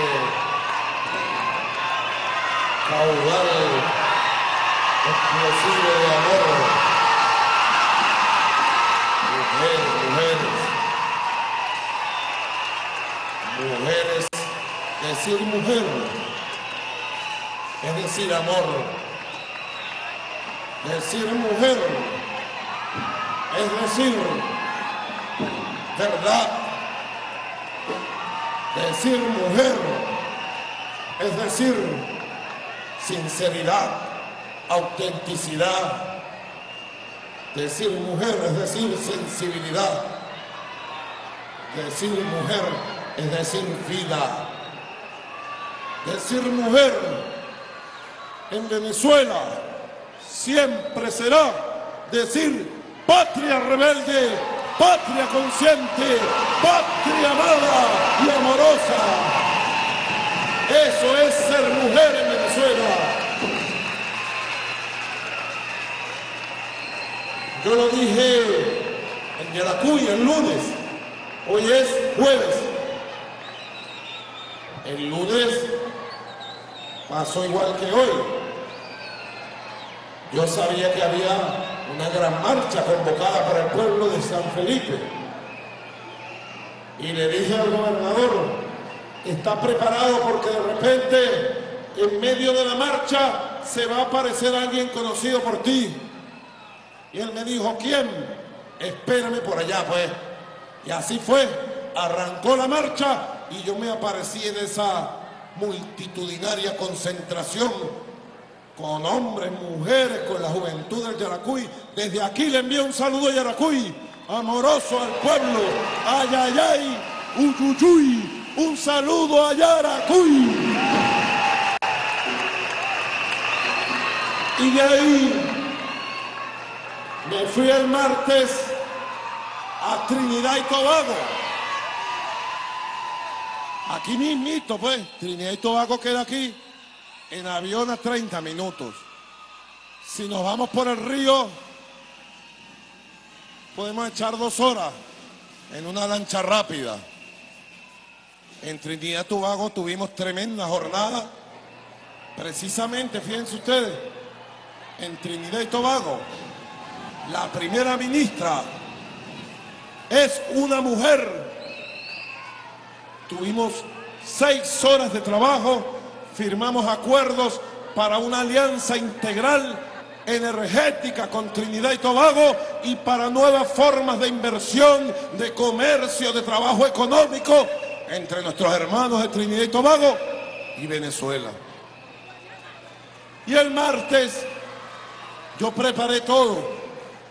Speaker 8: caudal explosivo de amor. Mujeres, mujeres, mujeres, decir mujer es decir amor, decir mujer es decir verdad, decir mujer es decir sinceridad, autenticidad. Decir mujer es decir sensibilidad. Decir mujer es decir vida. Decir mujer en Venezuela siempre será decir patria rebelde, patria consciente, patria amada y amorosa. Eso es ser mujer en Venezuela. Yo lo dije en Yaracuy el lunes, hoy es jueves. El lunes pasó igual que hoy. Yo sabía que había una gran marcha convocada para el pueblo de San Felipe. Y le dije al gobernador, está preparado porque de repente en medio de la marcha se va a aparecer alguien conocido por ti. Y él me dijo, ¿quién? Espérame por allá, pues. Y así fue. Arrancó la marcha y yo me aparecí en esa multitudinaria concentración con hombres, mujeres, con la juventud del Yaracuy. Desde aquí le envío un saludo a Yaracuy, amoroso al pueblo. Ayayay, Uyuyuy, un saludo a Yaracuy. Y de ahí me fui el martes a Trinidad y Tobago. Aquí mismito, pues. Trinidad y Tobago queda aquí en avión a treinta minutos. Si nos vamos por el río, podemos echar dos horas en una lancha rápida. En Trinidad y Tobago tuvimos tremenda jornada. Precisamente, fíjense ustedes, en Trinidad y Tobago, la primera ministra es una mujer. Tuvimos seis horas de trabajo, firmamos acuerdos para una alianza integral energética con Trinidad y Tobago y para nuevas formas de inversión, de comercio, de trabajo económico entre nuestros hermanos de Trinidad y Tobago y Venezuela. Y el martes yo preparé todo.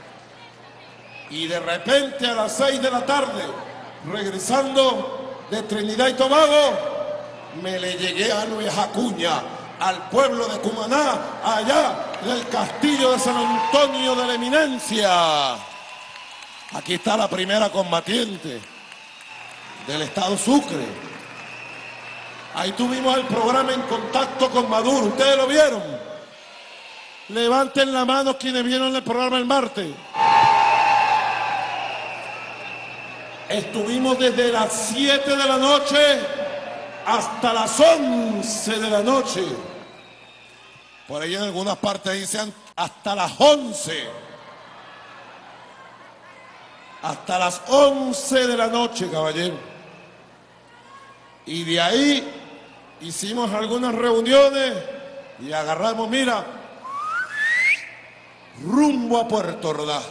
Speaker 8: Y de repente a las seis de la tarde, regresando de Trinidad y Tobago, me le llegué a Nueva Acuña, al pueblo de Cumaná, allá del castillo de San Antonio de la Eminencia. Aquí está la primera combatiente del estado Sucre. Ahí tuvimos el programa En Contacto con Maduro. ¿Ustedes lo vieron? Levanten la mano quienes vieron el programa el martes. Estuvimos desde las siete de la noche hasta las once de la noche. Por ahí en algunas partes dicen hasta las once. Hasta las once de la noche, caballero. Y de ahí hicimos algunas reuniones y agarramos, mira, rumbo a Puerto Ordaz.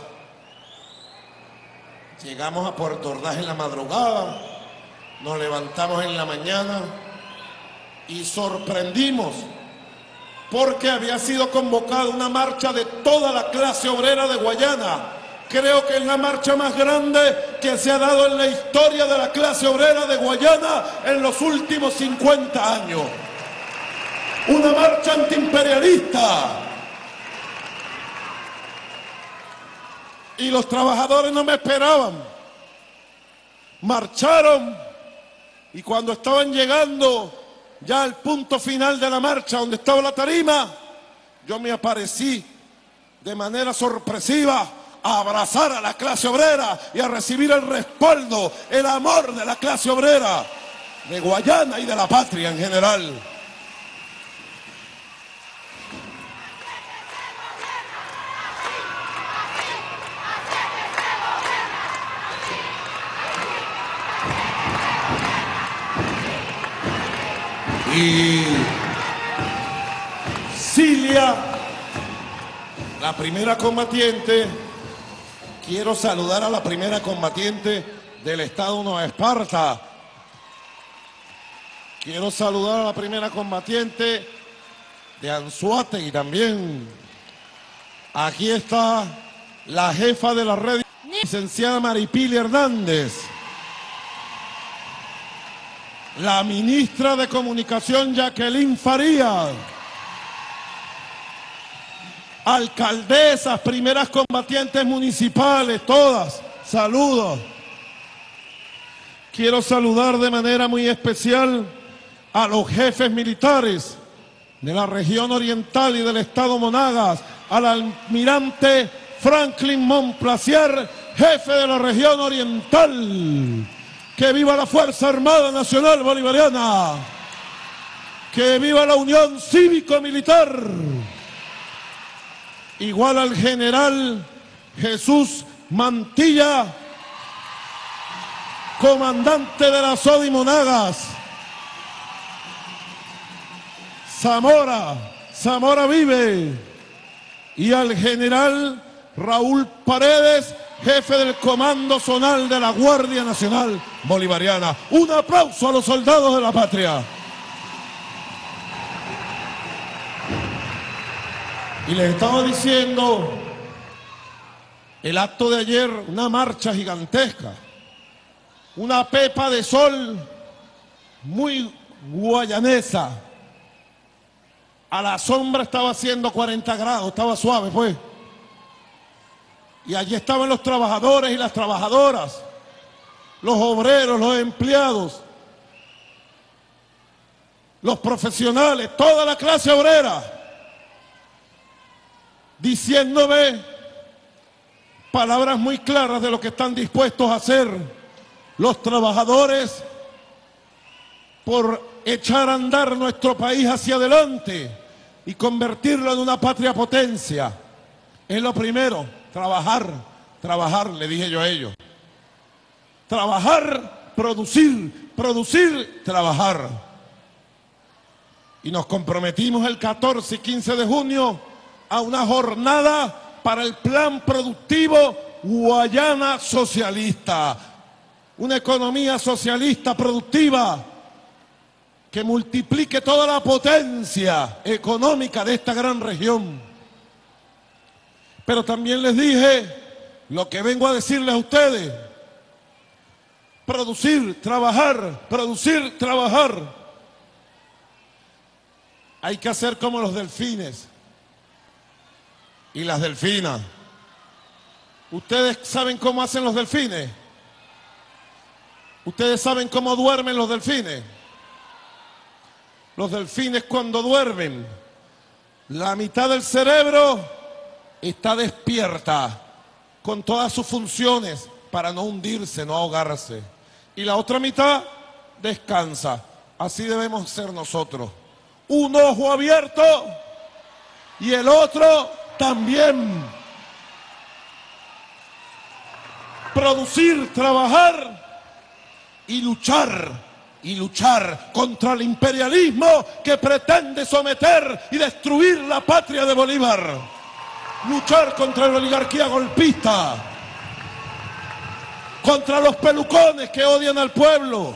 Speaker 8: Llegamos a Puerto Ordaz en la madrugada, nos levantamos en la mañana y sorprendimos porque había sido convocada una marcha de toda la clase obrera de Guayana. Creo que es la marcha más grande que se ha dado en la historia de la clase obrera de Guayana en los últimos cincuenta años. Una marcha antiimperialista. Y los trabajadores no me esperaban. Marcharon y cuando estaban llegando ya al punto final de la marcha, donde estaba la tarima, yo me aparecí de manera sorpresiva a abrazar a la clase obrera y a recibir el respaldo, el amor de la clase obrera de Guayana y de la patria en general. Y Cilia, la primera combatiente, quiero saludar a la primera combatiente del Estado Nueva Esparta. Quiero saludar a la primera combatiente de Anzoátegui también. Aquí está la jefa de la red, licenciada Maripili Hernández. La ministra de Comunicación, Jacqueline Farías. Alcaldesas, primeras combatientes municipales, todas, saludos. Quiero saludar de manera muy especial a los jefes militares de la región oriental y del estado Monagas, al almirante Franklin Monplacier, jefe de la región oriental. ¡Que viva la Fuerza Armada Nacional Bolivariana! ¡Que viva la Unión Cívico-Militar! Igual al general Jesús Mantilla, comandante de la SODI Monagas. Zamora, Zamora vive. Y al general Raúl Paredes, jefe del Comando Zonal de la Guardia Nacional Bolivariana. Un aplauso a los soldados de la patria. Y les estaba diciendo, el acto de ayer, una marcha gigantesca, una pepa de sol muy guayanesa. A la sombra estaba haciendo cuarenta grados, estaba suave pues. Y allí estaban los trabajadores y las trabajadoras, los obreros, los empleados, los profesionales, toda la clase obrera, diciéndome palabras muy claras de lo que están dispuestos a hacer los trabajadores por echar a andar nuestro país hacia adelante y convertirlo en una patria potencia. Es lo primero, trabajar, trabajar, le dije yo a ellos. Trabajar, producir, producir, trabajar. Y nos comprometimos el catorce y quince de junio a una jornada para el plan productivo Guayana socialista. Una economía socialista productiva que multiplique toda la potencia económica de esta gran región. Pero también les dije lo que vengo a decirles a ustedes. Producir, trabajar, producir, trabajar. Hay que hacer como los delfines y las delfinas. ¿Ustedes saben cómo hacen los delfines? ¿Ustedes saben cómo duermen los delfines? Los delfines cuando duermen, la mitad del cerebro está despierta con todas sus funciones para no hundirse, no ahogarse. Y la otra mitad descansa. Así debemos ser nosotros. Un ojo abierto y el otro también. Producir, trabajar y luchar. Y luchar contra el imperialismo que pretende someter y destruir la patria de Bolívar. Luchar contra la oligarquía golpista. Contra los pelucones que odian al pueblo.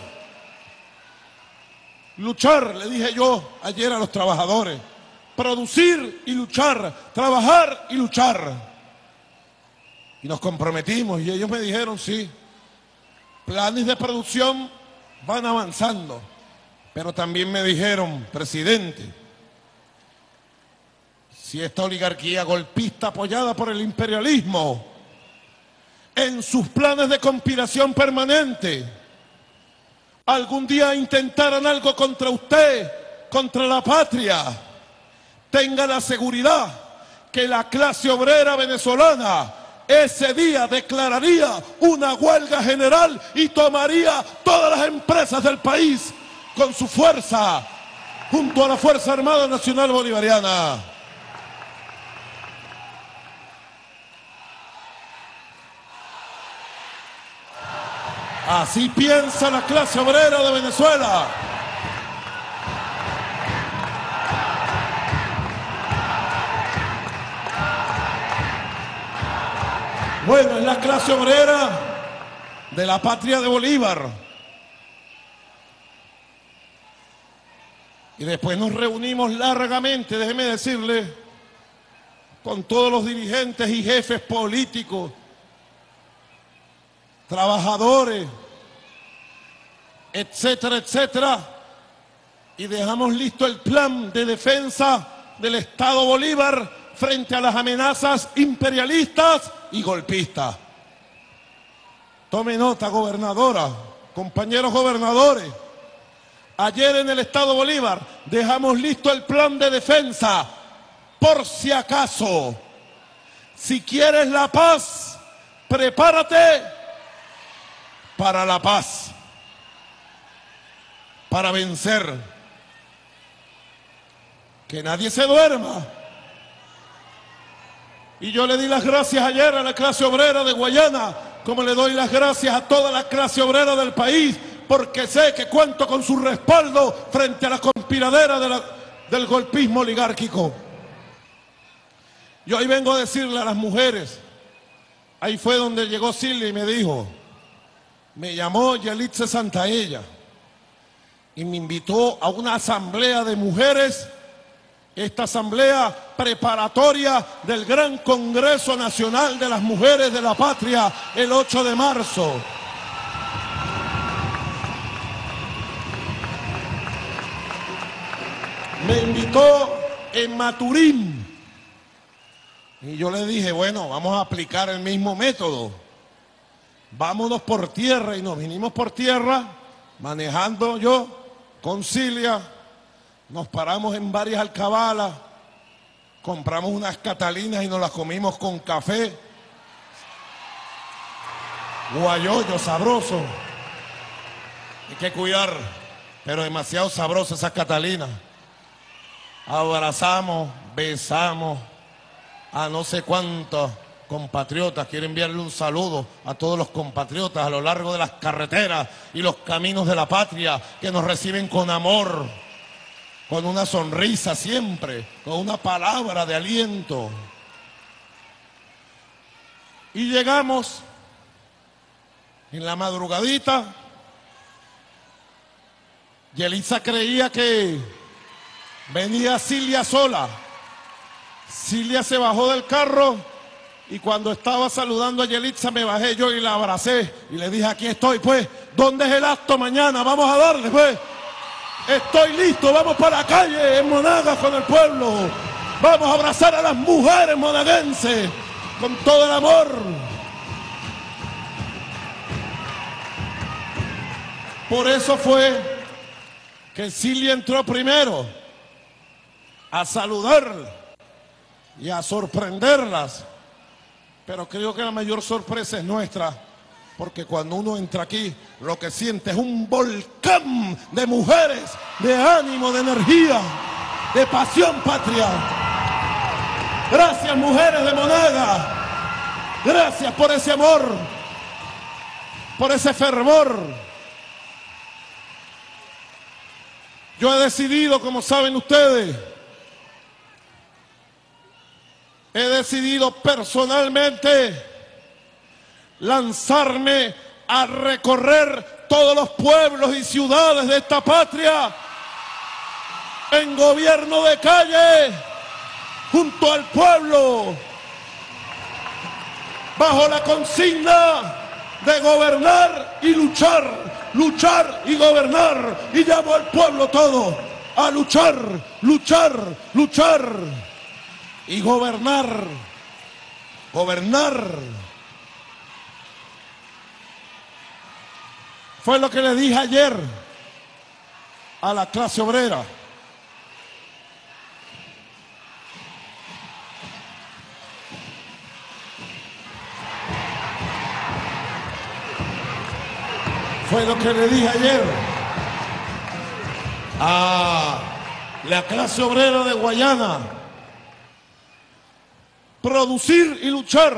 Speaker 8: Luchar, le dije yo ayer a los trabajadores. Producir y luchar. Trabajar y luchar. Y nos comprometimos y ellos me dijeron, sí, planes de producción van avanzando. Pero también me dijeron, presidente, si esta oligarquía golpista apoyada por el imperialismo, en sus planes de conspiración permanente, algún día intentaran algo contra usted, contra la patria, tenga la seguridad que la clase obrera venezolana ese día declararía una huelga general y tomaría todas las empresas del país con su fuerza, junto a la Fuerza Armada Nacional Bolivariana. Así piensa la clase obrera de Venezuela. Bueno, es la clase obrera de la patria de Bolívar. Y después nos reunimos largamente, déjeme decirle, con todos los dirigentes y jefes políticos, trabajadores, etcétera, etcétera, y dejamos listo el plan de defensa del Estado Bolívar frente a las amenazas imperialistas y golpistas. Tome nota, gobernadora, compañeros gobernadores. Ayer en el Estado Bolívar dejamos listo el plan de defensa, por si acaso. Si quieres la paz, prepárate para la paz, para vencer. Que nadie se duerma. Y yo le di las gracias ayer a la clase obrera de Guayana, como le doy las gracias a toda la clase obrera del país, porque sé que cuento con su respaldo frente a la conspiradera de la, del golpismo oligárquico. Y hoy vengo a decirle a las mujeres, ahí fue donde llegó Silvia y me dijo, me llamó Yelitza Santaella y me invitó a una asamblea de mujeres, esta asamblea preparatoria del Gran Congreso Nacional de las Mujeres de la Patria el ocho de marzo. Me invitó en Maturín y yo le dije, bueno, vamos a aplicar el mismo método. Vámonos por tierra, y nos vinimos por tierra, manejando yo con Cilia, nos paramos en varias alcabalas, compramos unas catalinas y nos las comimos con café, guayoyo sabroso, hay que cuidar, pero demasiado sabroso esas catalinas. Abrazamos, besamos a no sé cuántos compatriotas. Quiero enviarle un saludo a todos los compatriotas a lo largo de las carreteras y los caminos de la patria que nos reciben con amor, con una sonrisa siempre, con una palabra de aliento. Y llegamos en la madrugadita. Yelitza creía que venía Cilia sola. Cilia se bajó del carro y cuando estaba saludando a Yelitza me bajé yo y la abracé y le dije, aquí estoy pues, ¿dónde es el acto mañana? Vamos a darle pues. Estoy listo, vamos para la calle en Monagas con el pueblo. Vamos a abrazar a las mujeres monaguenses con todo el amor. Por eso fue que Cilia entró primero a saludar y a sorprenderlas, pero creo que la mayor sorpresa es nuestra, Porque cuando uno entra aquí, lo que siente es un volcán de mujeres, de ánimo, de energía, de pasión patria. Gracias, mujeres de Monaga. Gracias por ese amor, por ese fervor. Yo he decidido, como saben ustedes, he decidido personalmente lanzarme a recorrer todos los pueblos y ciudades de esta patria en gobierno de calle, junto al pueblo, bajo la consigna de gobernar y luchar, luchar y gobernar. Y llamo al pueblo todo a luchar, luchar, luchar y gobernar, gobernar. Fue lo que le dije ayer a la clase obrera. Fue lo que le dije ayer a la clase obrera de Guayana. Producir y luchar.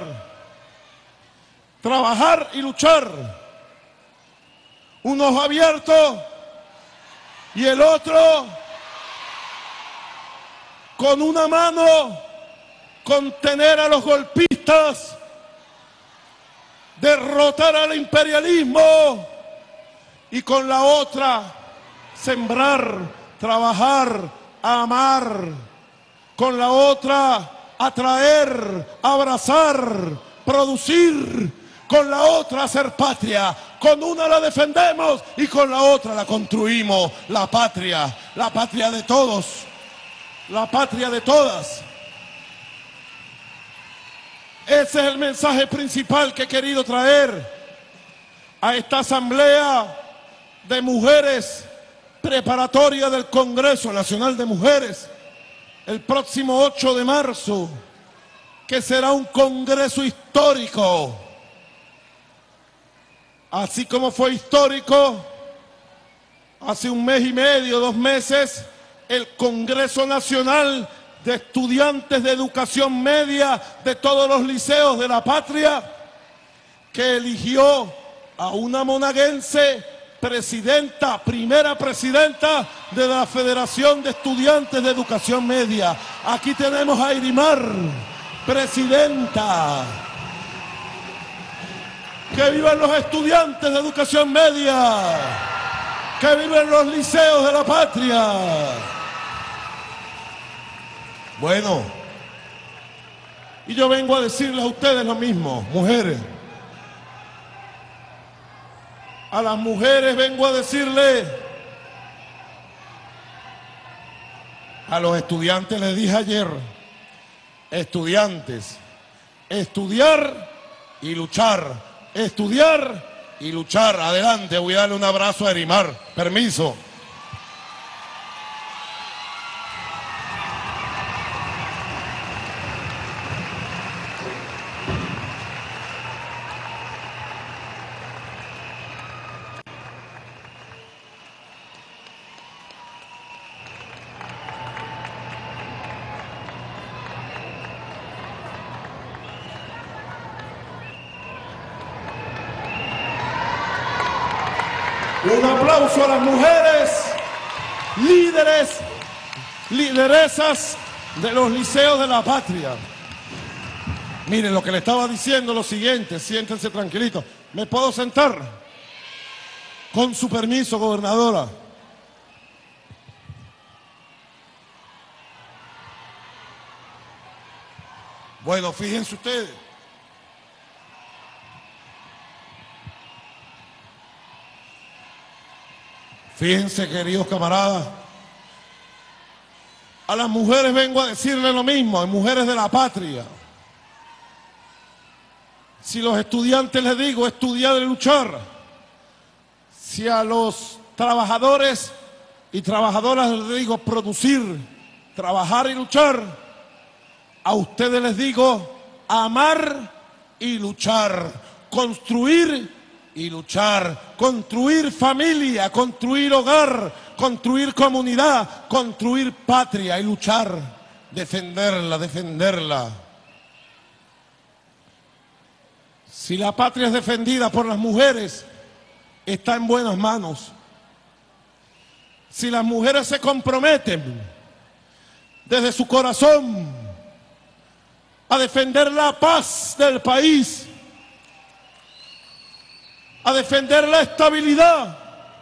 Speaker 8: Trabajar y luchar. Un ojo abierto y el otro con una mano contener a los golpistas, derrotar al imperialismo y con la otra sembrar, trabajar, amar, con la otra atraer, abrazar, producir, con la otra hacer patria. Con una la defendemos y con la otra la construimos. La patria, la patria de todos, la patria de todas. Ese es el mensaje principal que he querido traer a esta asamblea de mujeres preparatoria del Congreso Nacional de Mujeres el próximo ocho de marzo, que será un congreso histórico. Así como fue histórico hace un mes y medio, dos meses, el Congreso Nacional de Estudiantes de Educación Media de todos los liceos de la patria, que eligió a una monaguense presidenta, primera presidenta de la Federación de Estudiantes de Educación Media. Aquí tenemos a Irimar, presidenta. Que vivan los estudiantes de educación media, que vivan los liceos de la patria. Bueno, y yo vengo a decirles a ustedes lo mismo, mujeres. A las mujeres vengo a decirles, a los estudiantes les dije ayer, estudiantes, estudiar y luchar. Estudiar y luchar. Adelante, voy a darle un abrazo a Irimar. Permiso. Un aplauso a las mujeres, líderes, lideresas de los liceos de la patria. Miren, lo que le estaba diciendo lo siguiente, siéntense tranquilitos. ¿Me puedo sentar? Con su permiso, gobernadora. Bueno, fíjense ustedes. Fíjense, queridos camaradas, a las mujeres vengo a decirles lo mismo, a mujeres de la patria. Si los estudiantes les digo estudiar y luchar, si a los trabajadores y trabajadoras les digo producir, trabajar y luchar, a ustedes les digo amar y luchar, construir y luchar, construir familia, construir hogar, construir comunidad, construir patria y luchar, defenderla, defenderla. Si la patria es defendida por las mujeres, está en buenas manos. Si las mujeres se comprometen desde su corazón a defender la paz del país, a defender la estabilidad,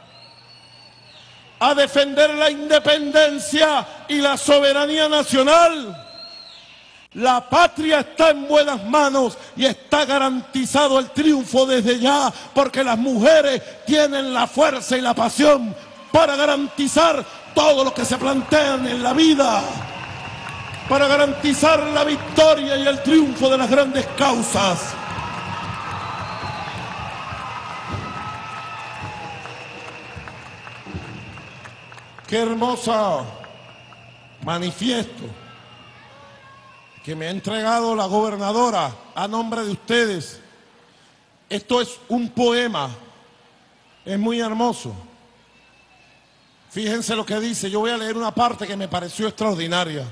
Speaker 8: a defender la independencia y la soberanía nacional, la patria está en buenas manos y está garantizado el triunfo desde ya, porque las mujeres tienen la fuerza y la pasión para garantizar todo lo que se plantean en la vida, para garantizar la victoria y el triunfo de las grandes causas. Qué hermosa manifiesto que me ha entregado la gobernadora a nombre de ustedes. Esto es un poema, es muy hermoso. Fíjense lo que dice, yo voy a leer una parte que me pareció extraordinaria.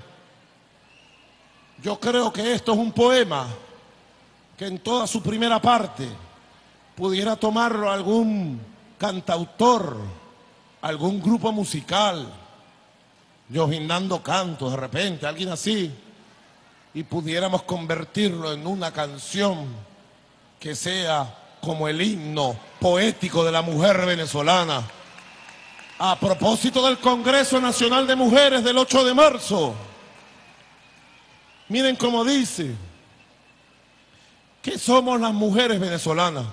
Speaker 8: Yo creo que esto es un poema que en toda su primera parte pudiera tomarlo algún cantautor, algún grupo musical, Yoginando Canto, de repente, alguien así, y pudiéramos convertirlo en una canción que sea como el himno poético de la mujer venezolana. A propósito del Congreso Nacional de Mujeres del ocho de marzo, miren cómo dice: ¿qué somos las mujeres venezolanas?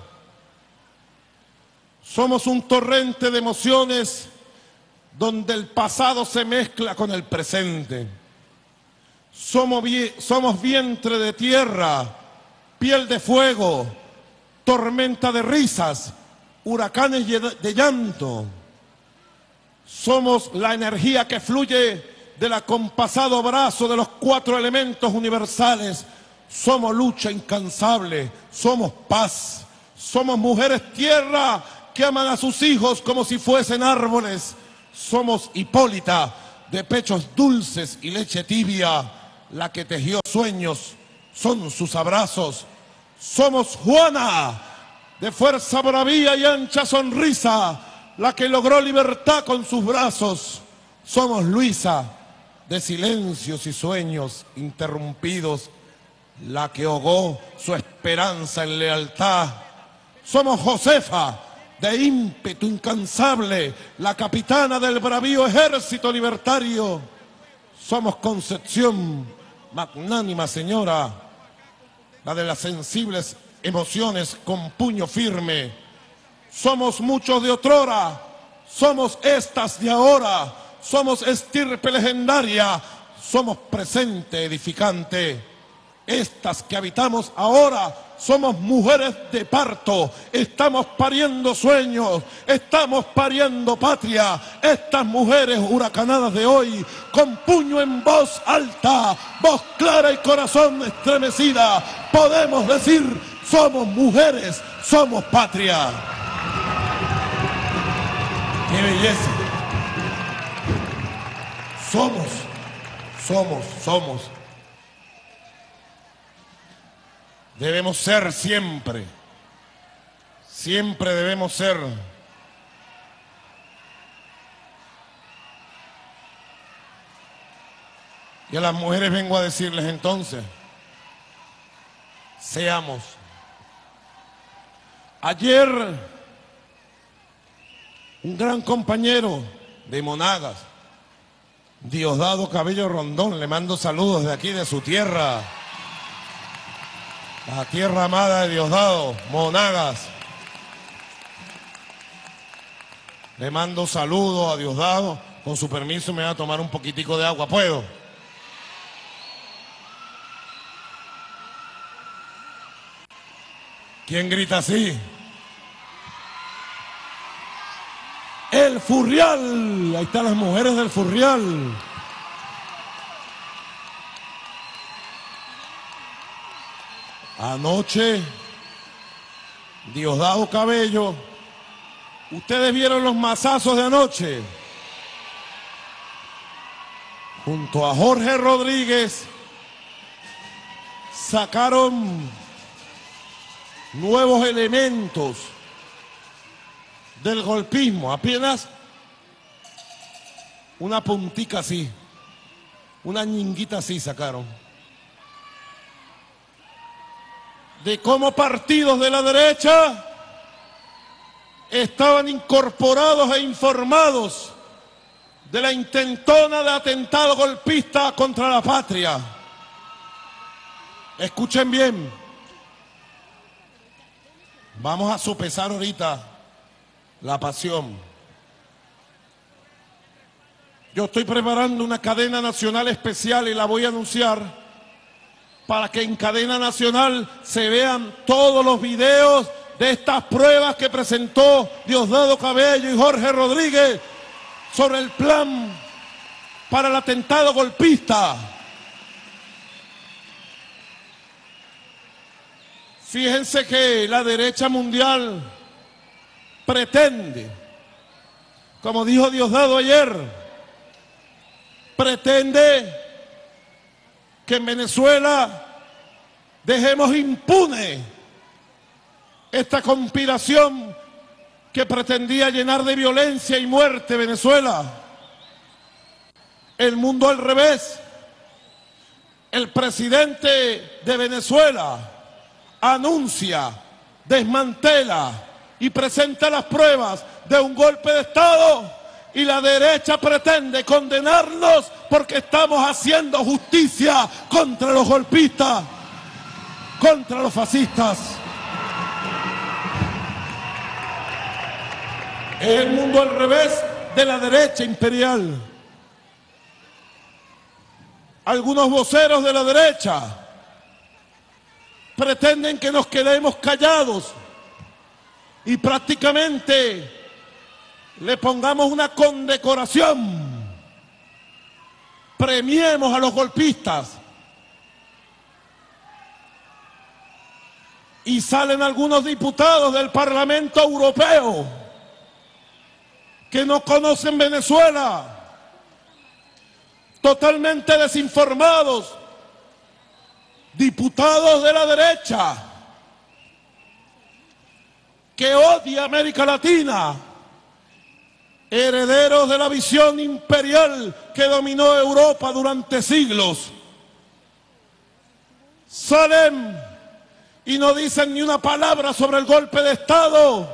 Speaker 8: Somos un torrente de emociones donde el pasado se mezcla con el presente. Somos, somos vientre de tierra, piel de fuego, tormenta de risas, huracanes de llanto. Somos la energía que fluye del acompasado abrazo de los cuatro elementos universales. Somos lucha incansable, somos paz, somos mujeres tierra que aman a sus hijos como si fuesen árboles. Somos Hipólita, de pechos dulces y leche tibia, la que tejió sueños, son sus abrazos. Somos Juana, de fuerza, bravía y ancha sonrisa, la que logró libertad con sus brazos. Somos Luisa, de silencios y sueños interrumpidos, la que ahogó su esperanza en lealtad. Somos Josefa, de ímpetu incansable, la capitana del bravío ejército libertario. Somos Concepción, magnánima señora, la de las sensibles emociones con puño firme. Somos muchos de otrora, somos estas de ahora, somos estirpe legendaria, somos presente edificante. Estas que habitamos ahora somos mujeres de parto, estamos pariendo sueños, estamos pariendo patria. Estas mujeres huracanadas de hoy, con puño en voz alta, voz clara y corazón estremecida, podemos decir: somos mujeres, somos patria. ¡Qué belleza! Somos, somos, somos. Debemos ser siempre, siempre debemos ser. Y a las mujeres vengo a decirles entonces: seamos. Ayer, un gran compañero de Monagas, Diosdado Cabello Rondón, le mando saludos de aquí, de su tierra, la tierra amada de Diosdado, Monagas. Le mando saludos a Diosdado. Con su permiso me voy a tomar un poquitico de agua, ¿puedo? ¿Quién grita así? El Furrial. Ahí están las mujeres del Furrial. Anoche Diosdado Cabello, ustedes vieron los mazazos de anoche. Junto a Jorge Rodríguez sacaron nuevos elementos del golpismo, apenas una puntica así, una ñinguita así sacaron. De cómo partidos de la derecha estaban incorporados e informados de la intentona de atentado golpista contra la patria. Escuchen bien, vamos a sopesar ahorita la pasión. Yo estoy preparando una cadena nacional especial y la voy a anunciar para que en cadena nacional se vean todos los videos de estas pruebas que presentó Diosdado Cabello y Jorge Rodríguez sobre el plan para el atentado golpista. Fíjense que la derecha mundial pretende, como dijo Diosdado ayer, pretende que en Venezuela dejemos impune esta conspiración que pretendía llenar de violencia y muerte Venezuela. El mundo al revés. El presidente de Venezuela anuncia, desmantela y presenta las pruebas de un golpe de Estado, y la derecha pretende condenarnos porque estamos haciendo justicia contra los golpistas, contra los fascistas. Es el mundo al revés de la derecha imperial. Algunos voceros de la derecha pretenden que nos quedemos callados y prácticamente le pongamos una condecoración, premiemos a los golpistas. Y salen algunos diputados del Parlamento Europeo que no conocen Venezuela, totalmente desinformados, diputados de la derecha que odia América Latina, herederos de la visión imperial que dominó Europa durante siglos. Salen y no dicen ni una palabra sobre el golpe de Estado,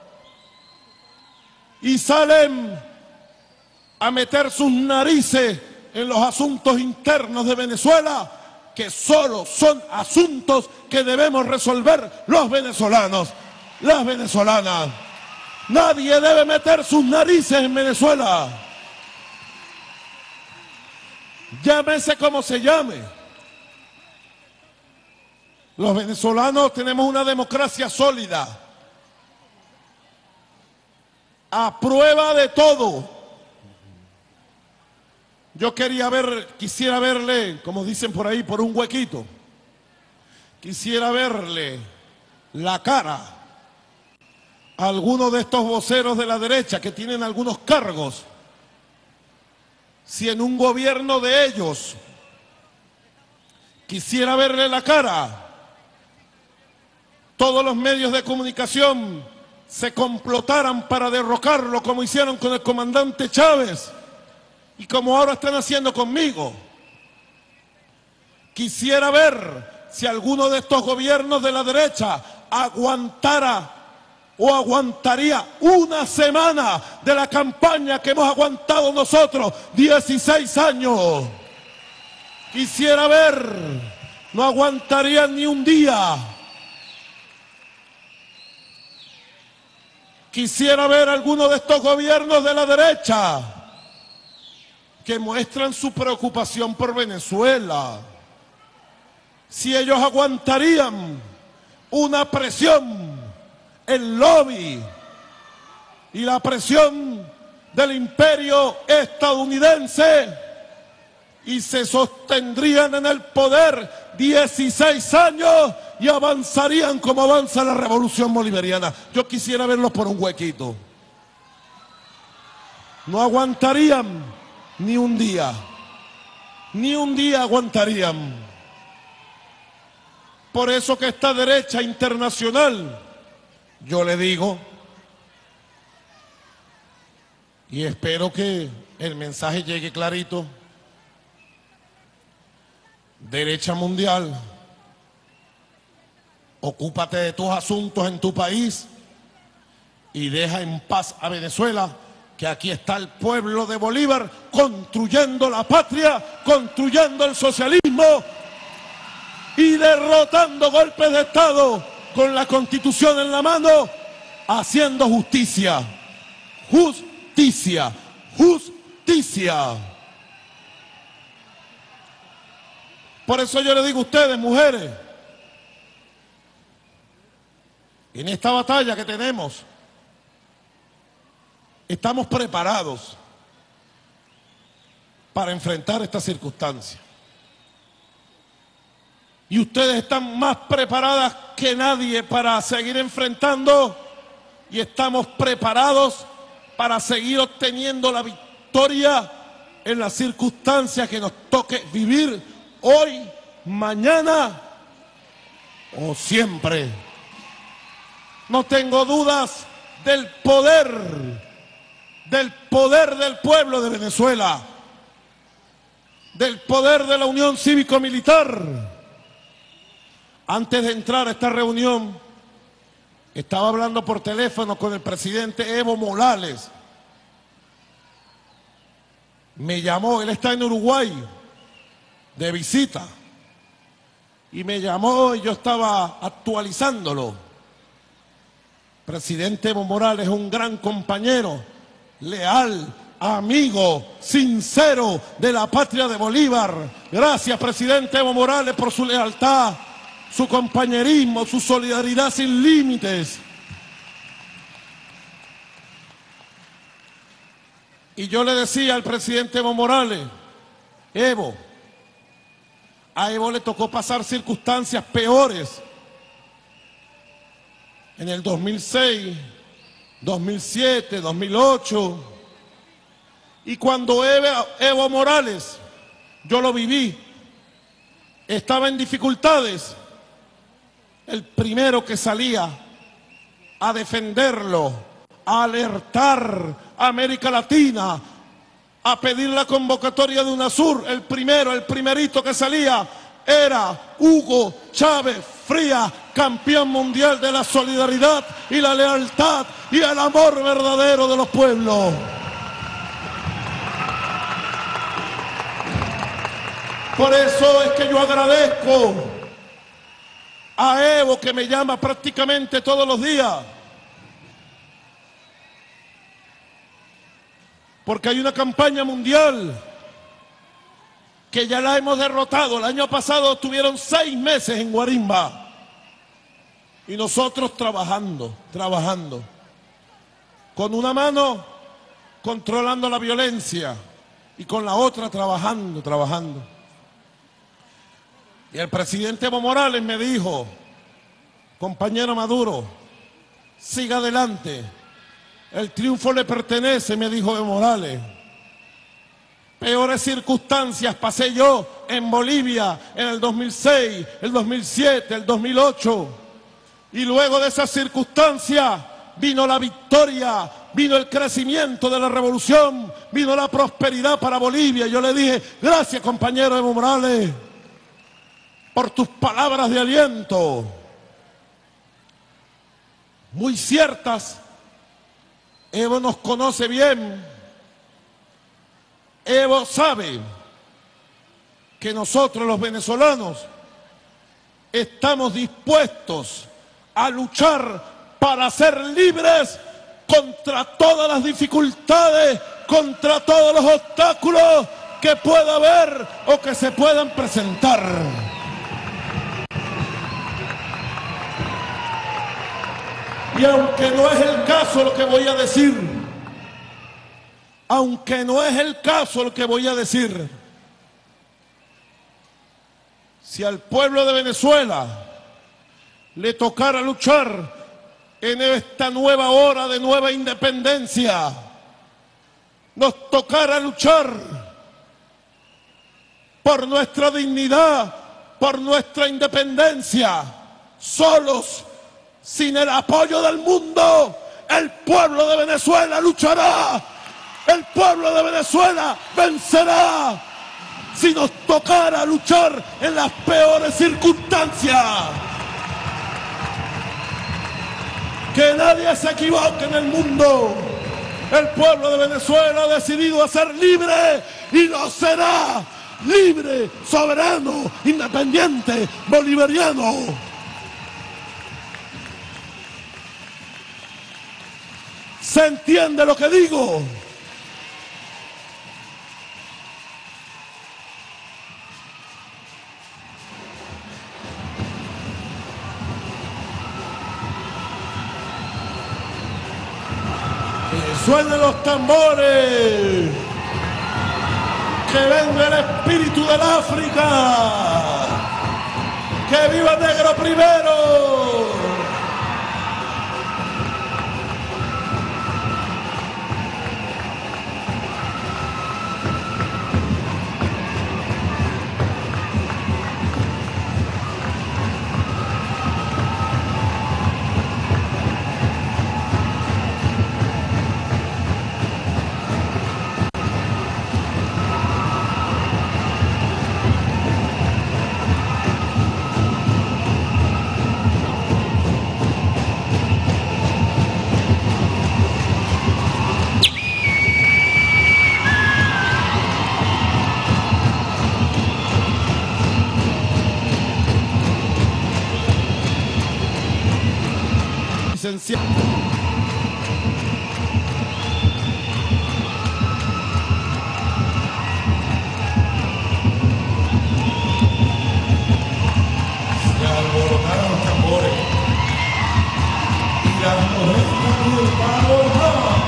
Speaker 8: y salen a meter sus narices en los asuntos internos de Venezuela, que solo son asuntos que debemos resolver los venezolanos, las venezolanas. Nadie debe meter sus narices en Venezuela. Llámese como se llame. Los venezolanos tenemos una democracia sólida, a prueba de todo. Yo quería ver, quisiera verle, como dicen por ahí, por un huequito, quisiera verle la cara a algunos de estos voceros de la derecha que tienen algunos cargos, si en un gobierno de ellos quisiera verle la cara, todos los medios de comunicación se complotaran para derrocarlo como hicieron con el comandante Chávez y como ahora están haciendo conmigo. Quisiera ver si alguno de estos gobiernos de la derecha aguantara o aguantaría una semana de la campaña que hemos aguantado nosotros dieciséis años. Quisiera ver, no aguantarían ni un día. Quisiera ver alguno de estos gobiernos de la derecha que muestran su preocupación por Venezuela, si ellos aguantarían una presión, el lobby y la presión del imperio estadounidense y se sostendrían en el poder dieciséis años y avanzarían como avanza la revolución bolivariana. Yo quisiera verlos por un huequito. No aguantarían ni un día, ni un día aguantarían. Por eso que esta derecha internacional, yo le digo, y espero que el mensaje llegue clarito, derecha mundial, ocúpate de tus asuntos en tu país y deja en paz a Venezuela, que aquí está el pueblo de Bolívar construyendo la patria, construyendo el socialismo y derrotando golpes de Estado con la Constitución en la mano, haciendo justicia, justicia, justicia. Por eso yo le digo a ustedes, mujeres, en esta batalla que tenemos, estamos preparados para enfrentar esta circunstancia. Y ustedes están más preparadas que nadie para seguir enfrentando, y estamos preparados para seguir obteniendo la victoria en las circunstancias que nos toque vivir hoy, mañana o siempre. No tengo dudas del poder, del poder del pueblo de Venezuela, del poder de la Unión Cívico-Militar. Antes de entrar a esta reunión, estaba hablando por teléfono con el presidente Evo Morales. Me llamó, él está en Uruguay de visita, y me llamó y yo estaba actualizándolo. Presidente Evo Morales es un gran compañero, leal, amigo, sincero de la patria de Bolívar. Gracias, presidente Evo Morales, por su lealtad, su compañerismo, su solidaridad sin límites. Y yo le decía al presidente Evo Morales, Evo, a Evo le tocó pasar circunstancias peores en el dos mil seis, dos mil siete, dos mil ocho. Y cuando Evo, Evo Morales, yo lo viví, estaba en dificultades, el primero que salía a defenderlo, a alertar a América Latina, a pedir la convocatoria de UNASUR, el primero, el primerito que salía era Hugo Chávez Frías, campeón mundial de la solidaridad y la lealtad y el amor verdadero de los pueblos. Por eso es que yo agradezco a Evo, que me llama prácticamente todos los días, porque hay una campaña mundial que ya la hemos derrotado. El año pasado estuvieron seis meses en Guarimba y nosotros trabajando, trabajando, con una mano controlando la violencia y con la otra trabajando, trabajando. Y el presidente Evo Morales me dijo, compañero Maduro, siga adelante, el triunfo le pertenece, me dijo Evo Morales. Peores circunstancias pasé yo en Bolivia en el dos mil seis, el dos mil siete, el dos mil ocho. Y luego de esas circunstancias vino la victoria, vino el crecimiento de la revolución, vino la prosperidad para Bolivia. Yo le dije, gracias compañero Evo Morales, por tus palabras de aliento, muy ciertas. Evo nos conoce bien. Evo sabe que nosotros los venezolanos estamos dispuestos a luchar para ser libres contra todas las dificultades, contra todos los obstáculos que pueda haber o que se puedan presentar. Y aunque no es el caso lo que voy a decir, aunque no es el caso lo que voy a decir, Si al pueblo de Venezuela le tocara luchar en esta nueva hora de nueva independencia, nos tocara luchar por nuestra dignidad, por nuestra independencia, solos, sin el apoyo del mundo, el pueblo de Venezuela luchará, el pueblo de Venezuela vencerá, si nos tocara luchar en las peores circunstancias. Que nadie se equivoque en el mundo. El pueblo de Venezuela ha decidido a ser libre y lo será. Libre, soberano, independiente, bolivariano. ¿Se entiende lo que digo? Suenen los tambores, que venga el espíritu del África, que viva Negro Primero. Licenciado. Se alborotaron los tambores y las mujeres gritaron.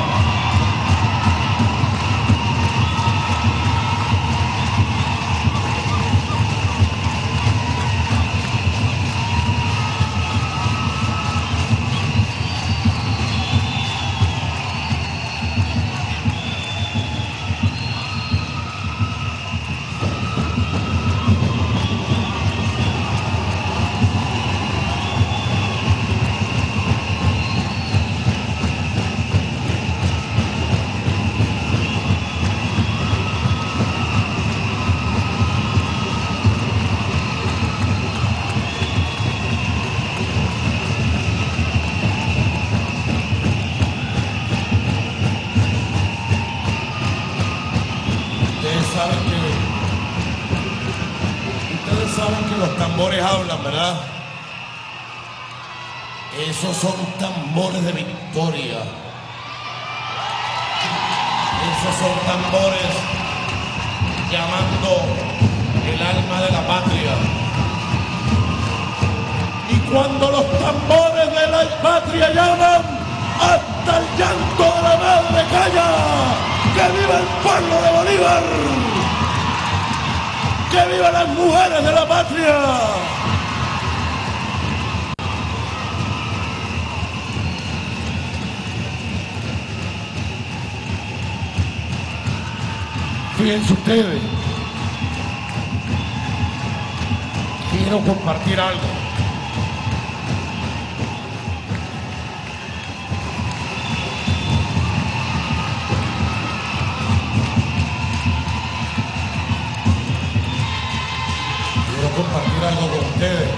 Speaker 8: Los tambores hablan, ¿verdad? Esos son tambores de victoria. Esos son tambores llamando el alma de la patria. Y cuando los tambores de la patria llaman, hasta el llanto de la madre calla. ¡Que viva el pueblo de Bolívar! ¡Que vivan las mujeres de la patria! Fíjense ustedes, quiero compartir algo. Compartir algo con ustedes.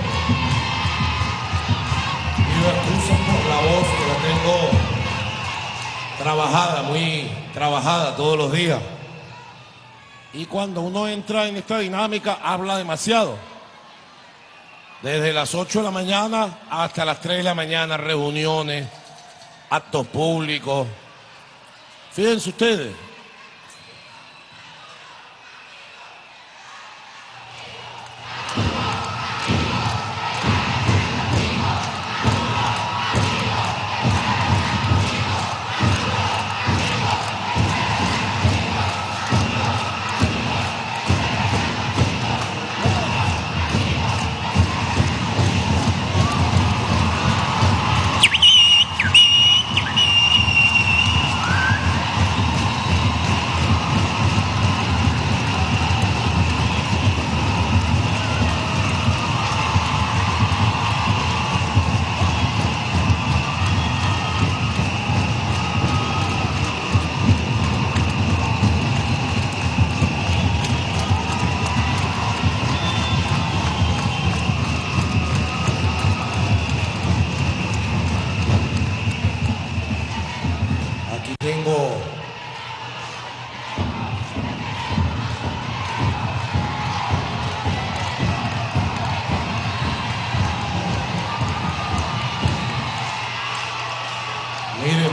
Speaker 8: Pido excusas por la voz que la tengo trabajada, muy trabajada todos los días. Y cuando uno entra en esta dinámica, habla demasiado. Desde las ocho de la mañana hasta las tres de la mañana, reuniones, actos públicos. Fíjense ustedes. Aquí tengo miren,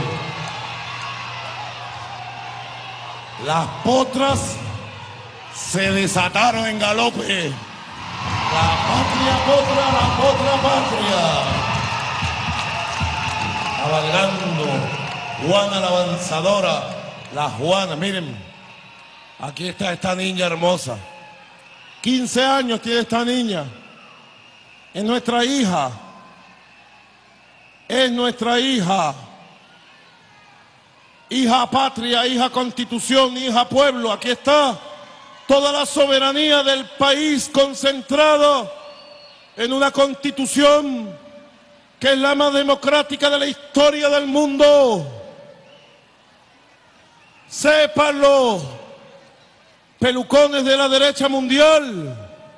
Speaker 8: las potras se desataron en galope. La patria potra, la potra patria. Cabalgando, Juana la avanzadora, la Juana, miren, aquí está esta niña hermosa. quince años tiene esta niña. Es nuestra hija. Es nuestra hija. Hija patria, hija constitución, hija pueblo. Aquí está toda la soberanía del país concentrado en una constitución que es la más democrática de la historia del mundo. Sépanlo, pelucones de la derecha mundial,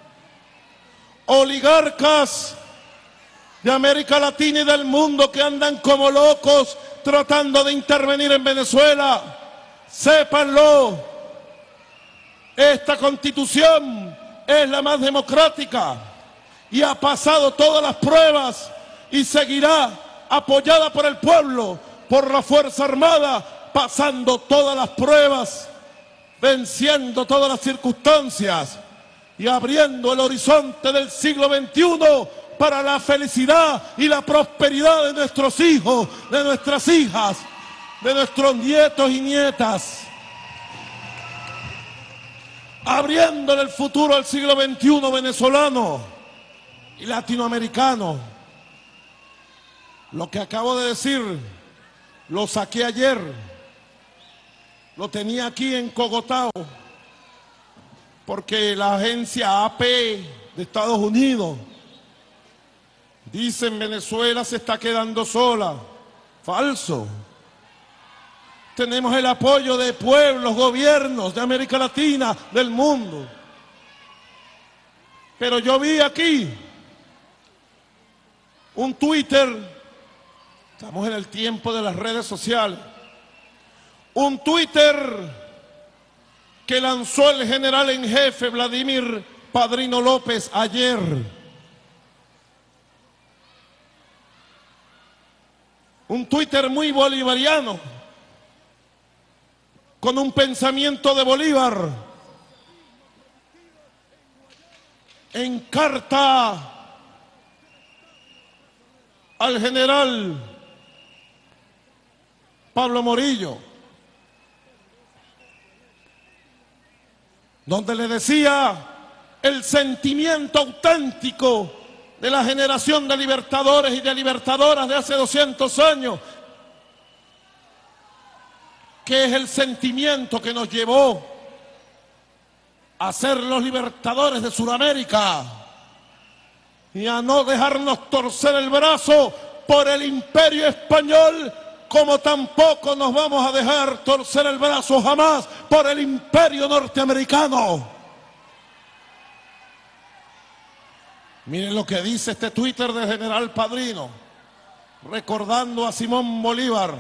Speaker 8: oligarcas de América Latina y del mundo que andan como locos tratando de intervenir en Venezuela. Sépanlo, esta constitución es la más democrática y ha pasado todas las pruebas y seguirá apoyada por el pueblo, por la Fuerza Armada, pasando todas las pruebas, venciendo todas las circunstancias y abriendo el horizonte del siglo veintiuno para la felicidad y la prosperidad de nuestros hijos, de nuestras hijas, de nuestros nietos y nietas. Abriéndole el futuro al siglo veintiuno venezolano y latinoamericano. Lo que acabo de decir, lo saqué ayer, lo tenía aquí en Cogotá, porque la agencia A P de Estados Unidos dice: Venezuela se está quedando sola. Falso. Tenemos el apoyo de pueblos, gobiernos de América Latina, del mundo. Pero yo vi aquí un Twitter. Estamos en el tiempo de las redes sociales. Un Twitter que lanzó el general en jefe Vladimir Padrino López ayer. Un Twitter muy bolivariano, con un pensamiento de Bolívar. En carta al general Pablo Morillo, donde le decía el sentimiento auténtico de la generación de libertadores y de libertadoras de hace doscientos años, que es el sentimiento que nos llevó a ser los libertadores de Sudamérica y a no dejarnos torcer el brazo por el imperio español, como tampoco nos vamos a dejar torcer el brazo jamás por el imperio norteamericano. Miren lo que dice este Twitter del general Padrino, recordando a Simón Bolívar.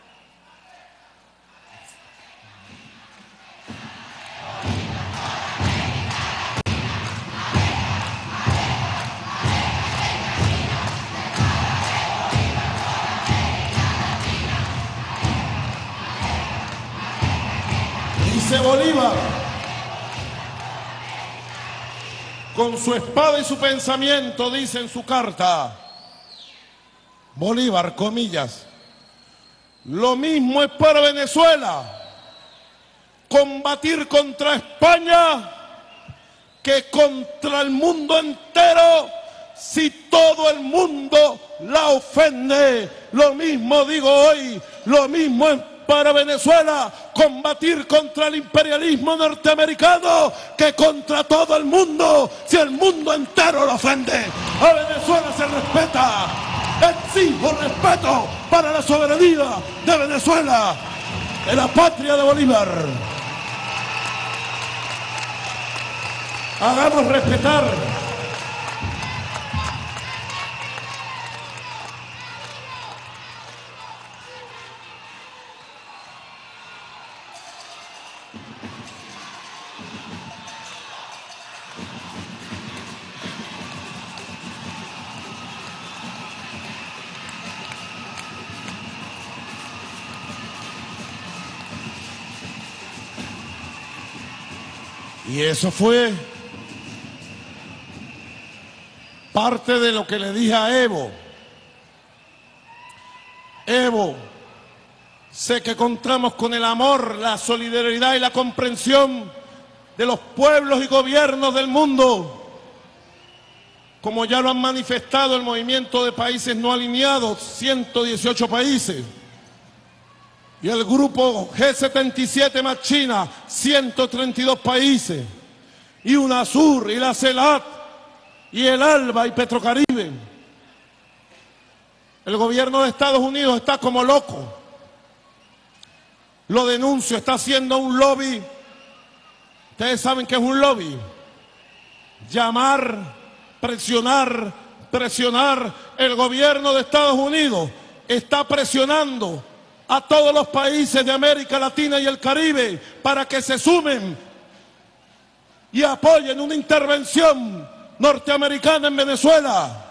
Speaker 8: Dice Bolívar, con su espada y su pensamiento, dice en su carta, Bolívar, comillas, lo mismo es para Venezuela combatir contra España que contra el mundo entero si todo el mundo la ofende. Lo mismo digo hoy, lo mismo es para Venezuela combatir contra el imperialismo norteamericano que contra todo el mundo si el mundo entero lo ofende. A Venezuela se respeta. Exijo respeto para la soberanía de Venezuela, de la patria de Bolívar. Hagamos respetar Y eso fue parte de lo que le dije a Evo. Evo, sé que contamos con el amor, la solidaridad y la comprensión de los pueblos y gobiernos del mundo, como ya lo han manifestado el movimiento de países no alineados, ciento dieciocho países, y el grupo G setenta y siete más China, ciento treinta y dos países, y UNASUR, y la CELAC, y el ALBA, y Petrocaribe. El gobierno de Estados Unidos está como loco. Lo denuncio, está haciendo un lobby. Ustedes saben qué es un lobby. Llamar, presionar, presionar. El gobierno de Estados Unidos está presionando a todos los países de América Latina y el Caribe para que se sumen y apoyen una intervención norteamericana en Venezuela.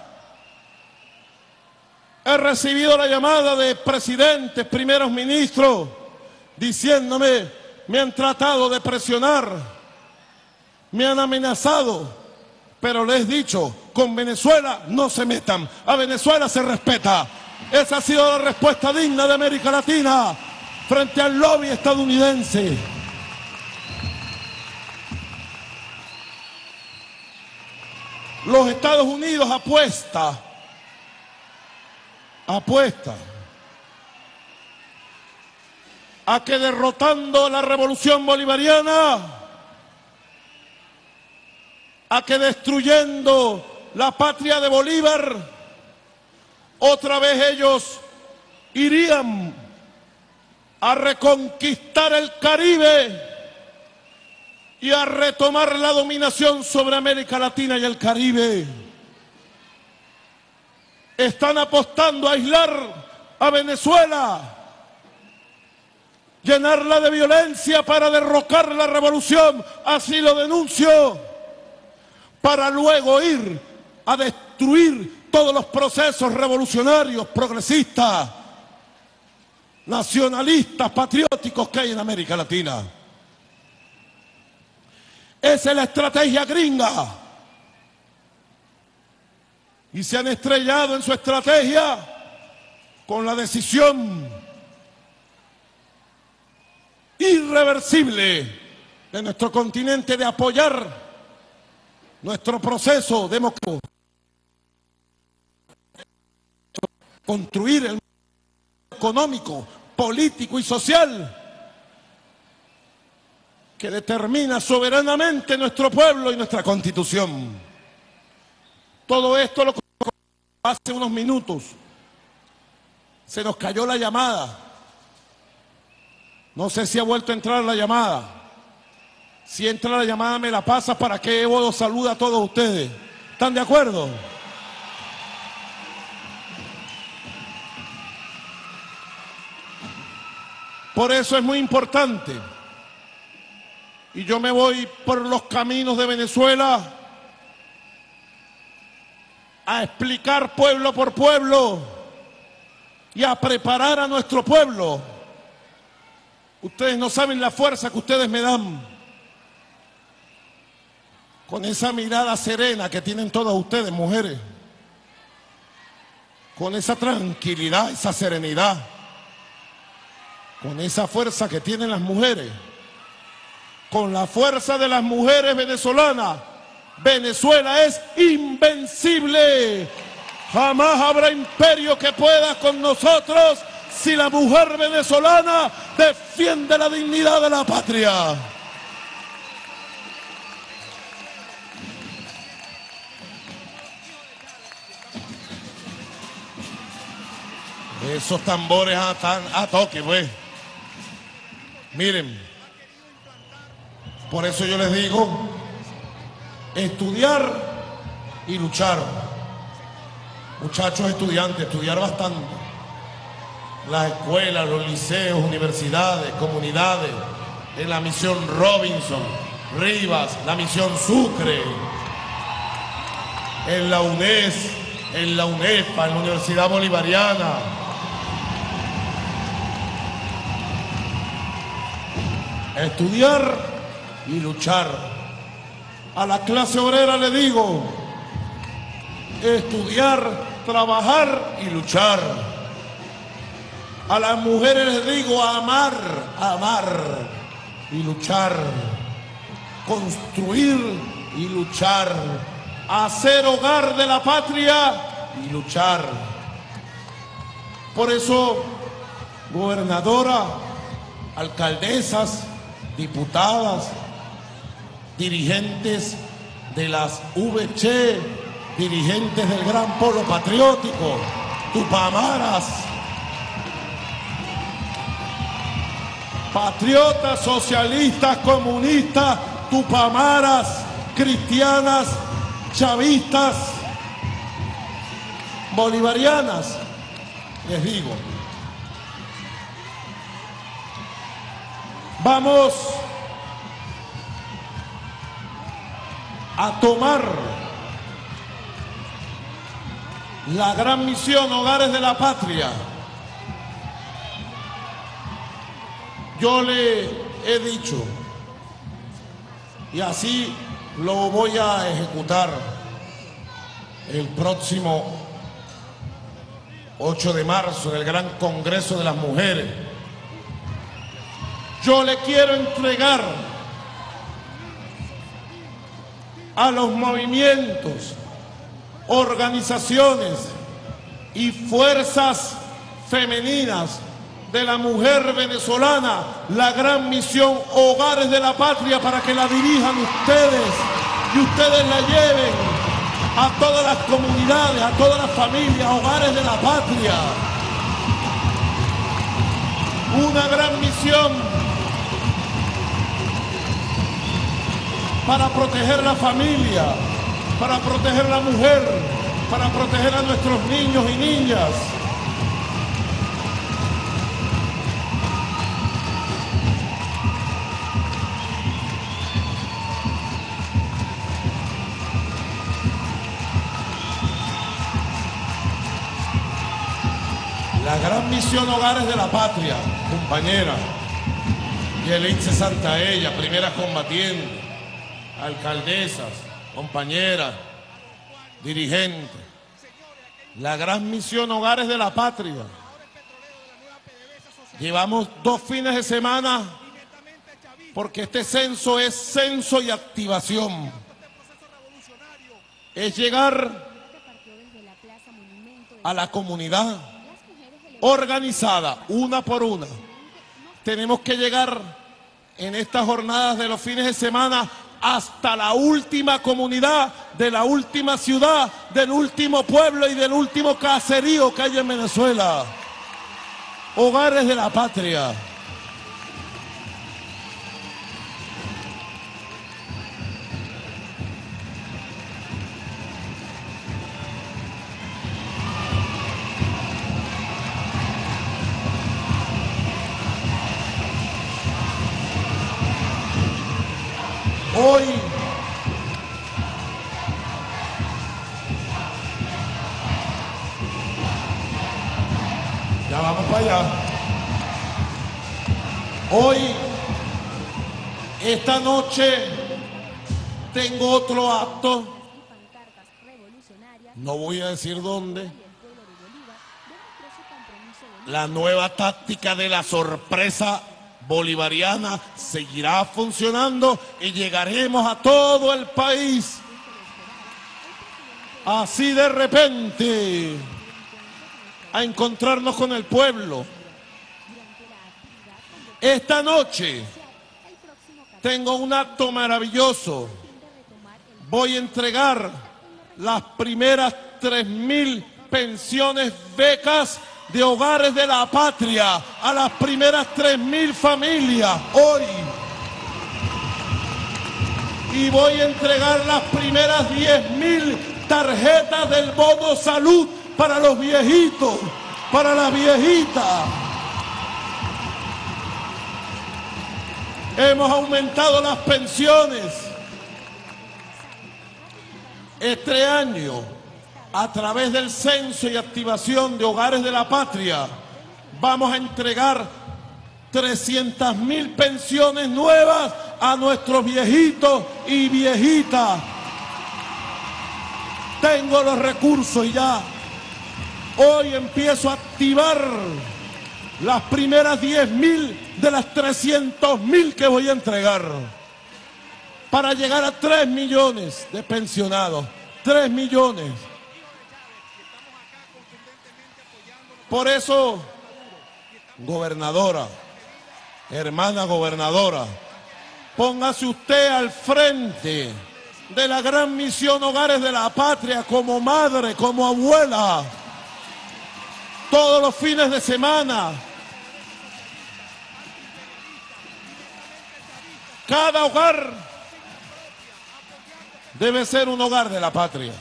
Speaker 8: He recibido la llamada de presidentes, primeros ministros, diciéndome, me han tratado de presionar, me han amenazado, pero les he dicho, con Venezuela no se metan, a Venezuela se respeta. Esa ha sido la respuesta digna de América Latina frente al lobby estadounidense. Los Estados Unidos apuesta, apuesta a que derrotando la revolución bolivariana, a que destruyendo la patria de Bolívar, otra vez ellos irían a reconquistar el Caribe y a retomar la dominación sobre América Latina y el Caribe. Están apostando a aislar a Venezuela, llenarla de violencia para derrocar la revolución, así lo denuncio, para luego ir a destruir todos los procesos revolucionarios, progresistas, nacionalistas, patrióticos que hay en América Latina. Esa es la estrategia gringa. Y se han estrellado en su estrategia con la decisión irreversible de nuestro continente de apoyar nuestro proceso democrático, construir el mundo económico, político y social que determina soberanamente nuestro pueblo y nuestra Constitución. Todo esto lo hace unos minutos. Se nos cayó la llamada. No sé si ha vuelto a entrar la llamada. Si entra la llamada, me la pasa para que Evo los salude a todos ustedes. ¿Están de acuerdo? Por eso es muy importante. Y yo me voy por los caminos de Venezuela a explicar pueblo por pueblo y a preparar a nuestro pueblo. Ustedes no saben la fuerza que ustedes me dan. Con esa mirada serena que tienen todas ustedes, mujeres. Con esa tranquilidad, esa serenidad. Con esa fuerza que tienen las mujeres. Con la fuerza de las mujeres venezolanas, Venezuela es invencible. Jamás habrá imperio que pueda con nosotros si la mujer venezolana defiende la dignidad de la patria. Esos tambores a, a toque, pues. Miren. Por eso yo les digo, estudiar y luchar. Muchachos estudiantes, estudiar bastante. Las escuelas, los liceos, universidades, comunidades, en la misión Robinson, Rivas, la misión Sucre, en la UNES, en la UNEFA, en la Universidad Bolivariana. Estudiar y luchar. A la clase obrera le digo, estudiar, trabajar y luchar. A las mujeres les digo, amar, amar y luchar. Construir y luchar. Hacer hogar de la patria y luchar. Por eso, gobernadora, alcaldesas, diputadas, dirigentes de las V C, dirigentes del Gran Polo Patriótico, tupamaras, patriotas, socialistas, comunistas, tupamaras, cristianas, chavistas, bolivarianas, les digo, vamos a tomar la gran misión Hogares de la Patria. Yo le he dicho, y así lo voy a ejecutar el próximo ocho de marzo en el Gran Congreso de las Mujeres. Yo le quiero entregar a los movimientos, organizaciones y fuerzas femeninas de la mujer venezolana la gran misión Hogares de la Patria, para que la dirijan ustedes y ustedes la lleven a todas las comunidades, a todas las familias, Hogares de la Patria. Una gran misión para proteger la familia, para proteger la mujer, para proteger a nuestros niños y niñas. La gran misión Hogares de la Patria, compañera, Yelitze Santaella, primera combatiente, alcaldesas, compañeras, dirigentes. La gran misión Hogares de la Patria. Llevamos dos fines de semana porque este censo es censo y activación. Es llegar a la comunidad organizada, una por una. Tenemos que llegar en estas jornadas de los fines de semana hasta la última comunidad, de la última ciudad, del último pueblo y del último caserío que hay en Venezuela. Hogares de la Patria. Hoy ya vamos para allá. Hoy, esta noche, tengo otro acto. No voy a decir dónde. La nueva táctica de la sorpresa bolivariana seguirá funcionando y llegaremos a todo el país. Así de repente, a encontrarnos con el pueblo. Esta noche tengo un acto maravilloso. Voy a entregar las primeras tres mil pensiones, becas de Hogares de la Patria a las primeras tres mil familias hoy. Y voy a entregar las primeras diez mil tarjetas del bono salud para los viejitos, para las viejitas. Hemos aumentado las pensiones. Este año, a través del censo y activación de Hogares de la Patria, vamos a entregar trescientas mil pensiones nuevas a nuestros viejitos y viejitas. Tengo los recursos y ya hoy empiezo a activar las primeras diez mil de las trescientos mil que voy a entregar para llegar a tres millones de pensionados. tres millones. Por eso, gobernadora, hermana gobernadora, póngase usted al frente de la gran misión Hogares de la Patria como madre, como abuela. Todos los fines de semana, cada hogar debe ser un hogar de la patria,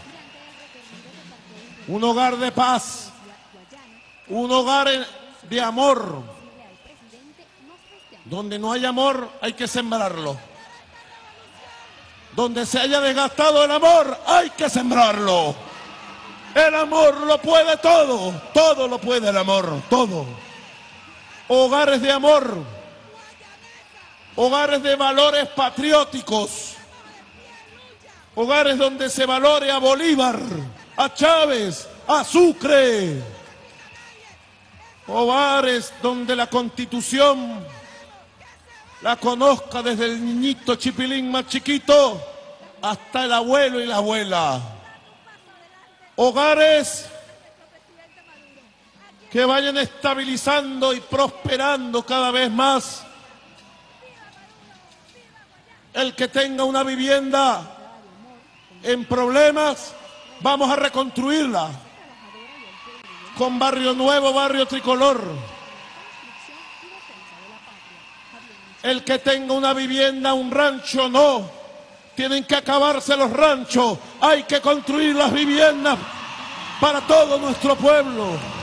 Speaker 8: un hogar de paz, un hogar de amor. Donde no hay amor hay que sembrarlo. Donde se haya desgastado el amor hay que sembrarlo. El amor lo puede todo, todo lo puede el amor, todo. Hogares de amor, hogares de valores patrióticos, hogares donde se valore a Bolívar, a Chávez, a Sucre, hogares donde la Constitución la conozca desde el niñito chipilín más chiquito hasta el abuelo y la abuela. Hogares que vayan estabilizando y prosperando cada vez más. El que tenga una vivienda en problemas, vamos a reconstruirla con Barrio Nuevo, Barrio Tricolor. El que tenga una vivienda, un rancho, no. Tienen que acabarse los ranchos. Hay que construir las viviendas para todo nuestro pueblo.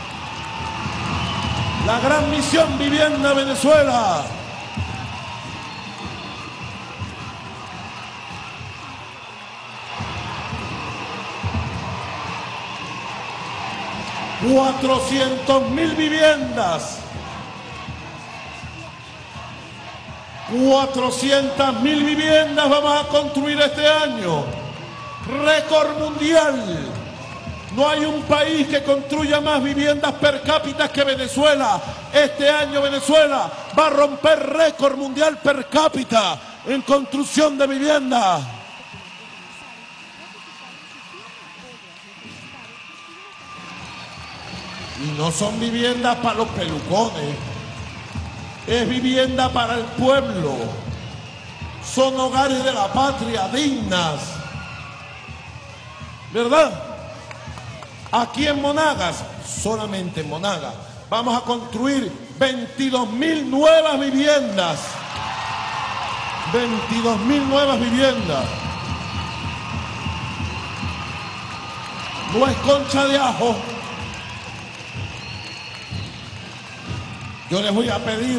Speaker 8: La gran misión Vivienda Venezuela. cuatrocientas mil viviendas. cuatrocientas mil viviendas vamos a construir este año. Récord mundial. No hay un país que construya más viviendas per cápita que Venezuela. Este año Venezuela va a romper récord mundial per cápita en construcción de viviendas. Y no son viviendas para los pelucones. Es vivienda para el pueblo. Son hogares de la patria dignas. ¿Verdad? Aquí en Monagas, solamente en Monagas, vamos a construir veintidós mil nuevas viviendas. veintidós mil nuevas viviendas. No es concha de ajo. Yo les voy a pedir,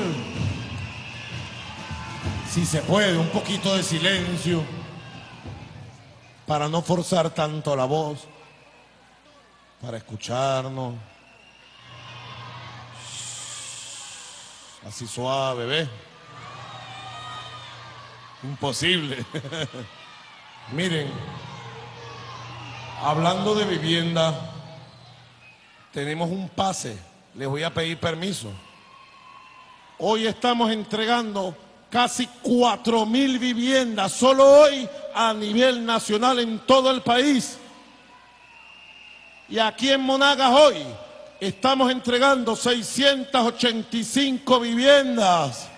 Speaker 8: si se puede, un poquito de silencio para no forzar tanto la voz, para escucharnos. Así suave, ¿ves? Imposible. Miren, hablando de vivienda, tenemos un pase. Les voy a pedir permiso. Hoy estamos entregando casi cuatro mil viviendas, solo hoy a nivel nacional en todo el país. Y aquí en Monagas hoy estamos entregando seiscientas ochenta y cinco viviendas.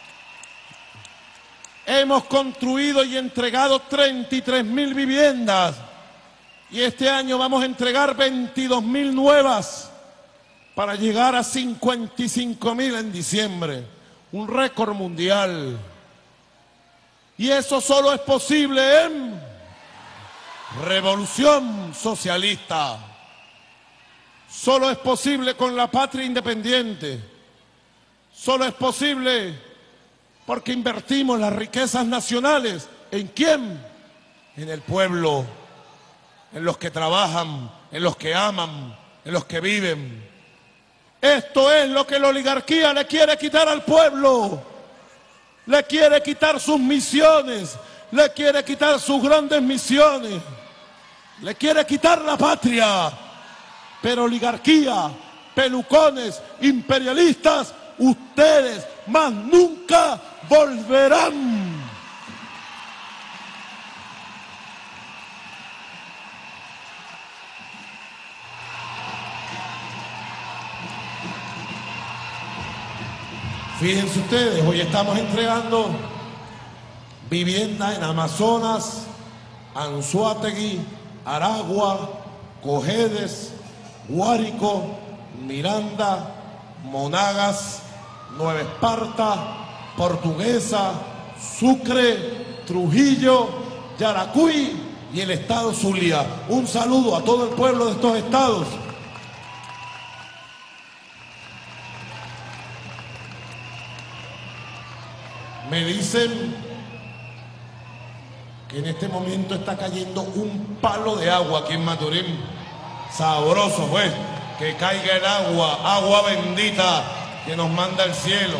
Speaker 8: Hemos construido y entregado treinta y tres mil viviendas. Y este año vamos a entregar veintidós mil nuevas, para llegar a cincuenta y cinco mil en diciembre, un récord mundial. Y eso solo es posible en revolución socialista. Solo es posible con la patria independiente. Solo es posible porque invertimos las riquezas nacionales. ¿En quién? En el pueblo, en los que trabajan, en los que aman, en los que viven. Esto es lo que la oligarquía le quiere quitar al pueblo. Le quiere quitar sus misiones, le quiere quitar sus grandes misiones, le quiere quitar la patria. Pero oligarquía, pelucones, imperialistas, ustedes más nunca volverán. Fíjense ustedes, hoy estamos entregando vivienda en Amazonas, Anzoátegui, Aragua, Cojedes, Guárico, Miranda, Monagas, Nueva Esparta, Portuguesa, Sucre, Trujillo, Yaracuy y el estado Zulia. Un saludo a todo el pueblo de estos estados. Me dicen que en este momento está cayendo un palo de agua aquí en Maturín. Sabroso, pues, que caiga el agua, agua bendita que nos manda el cielo.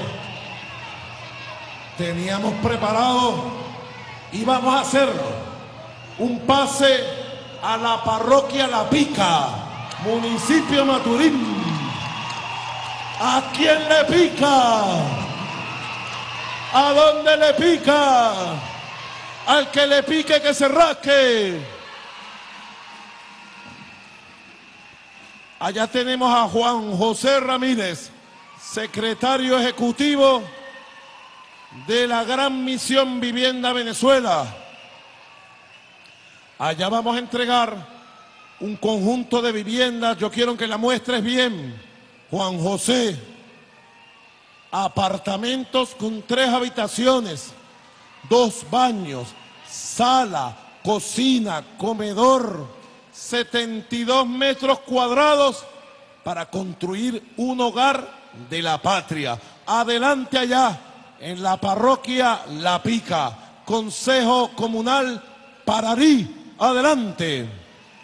Speaker 8: Teníamos preparado y vamos a hacerlo. Un pase a la parroquia La Pica, municipio de Maturín. ¿A quién le pica? ¿A dónde le pica? Al que le pique que se rasque. Allá tenemos a Juan José Ramírez, secretario ejecutivo de la Gran Misión Vivienda Venezuela. Allá vamos a entregar un conjunto de viviendas. Yo quiero que la muestres bien, Juan José. Apartamentos con tres habitaciones, dos baños, sala, cocina, comedor, setenta y dos metros cuadrados para construir un hogar de la patria. Adelante allá, en la parroquia La Pica, Consejo Comunal Pararí. Adelante.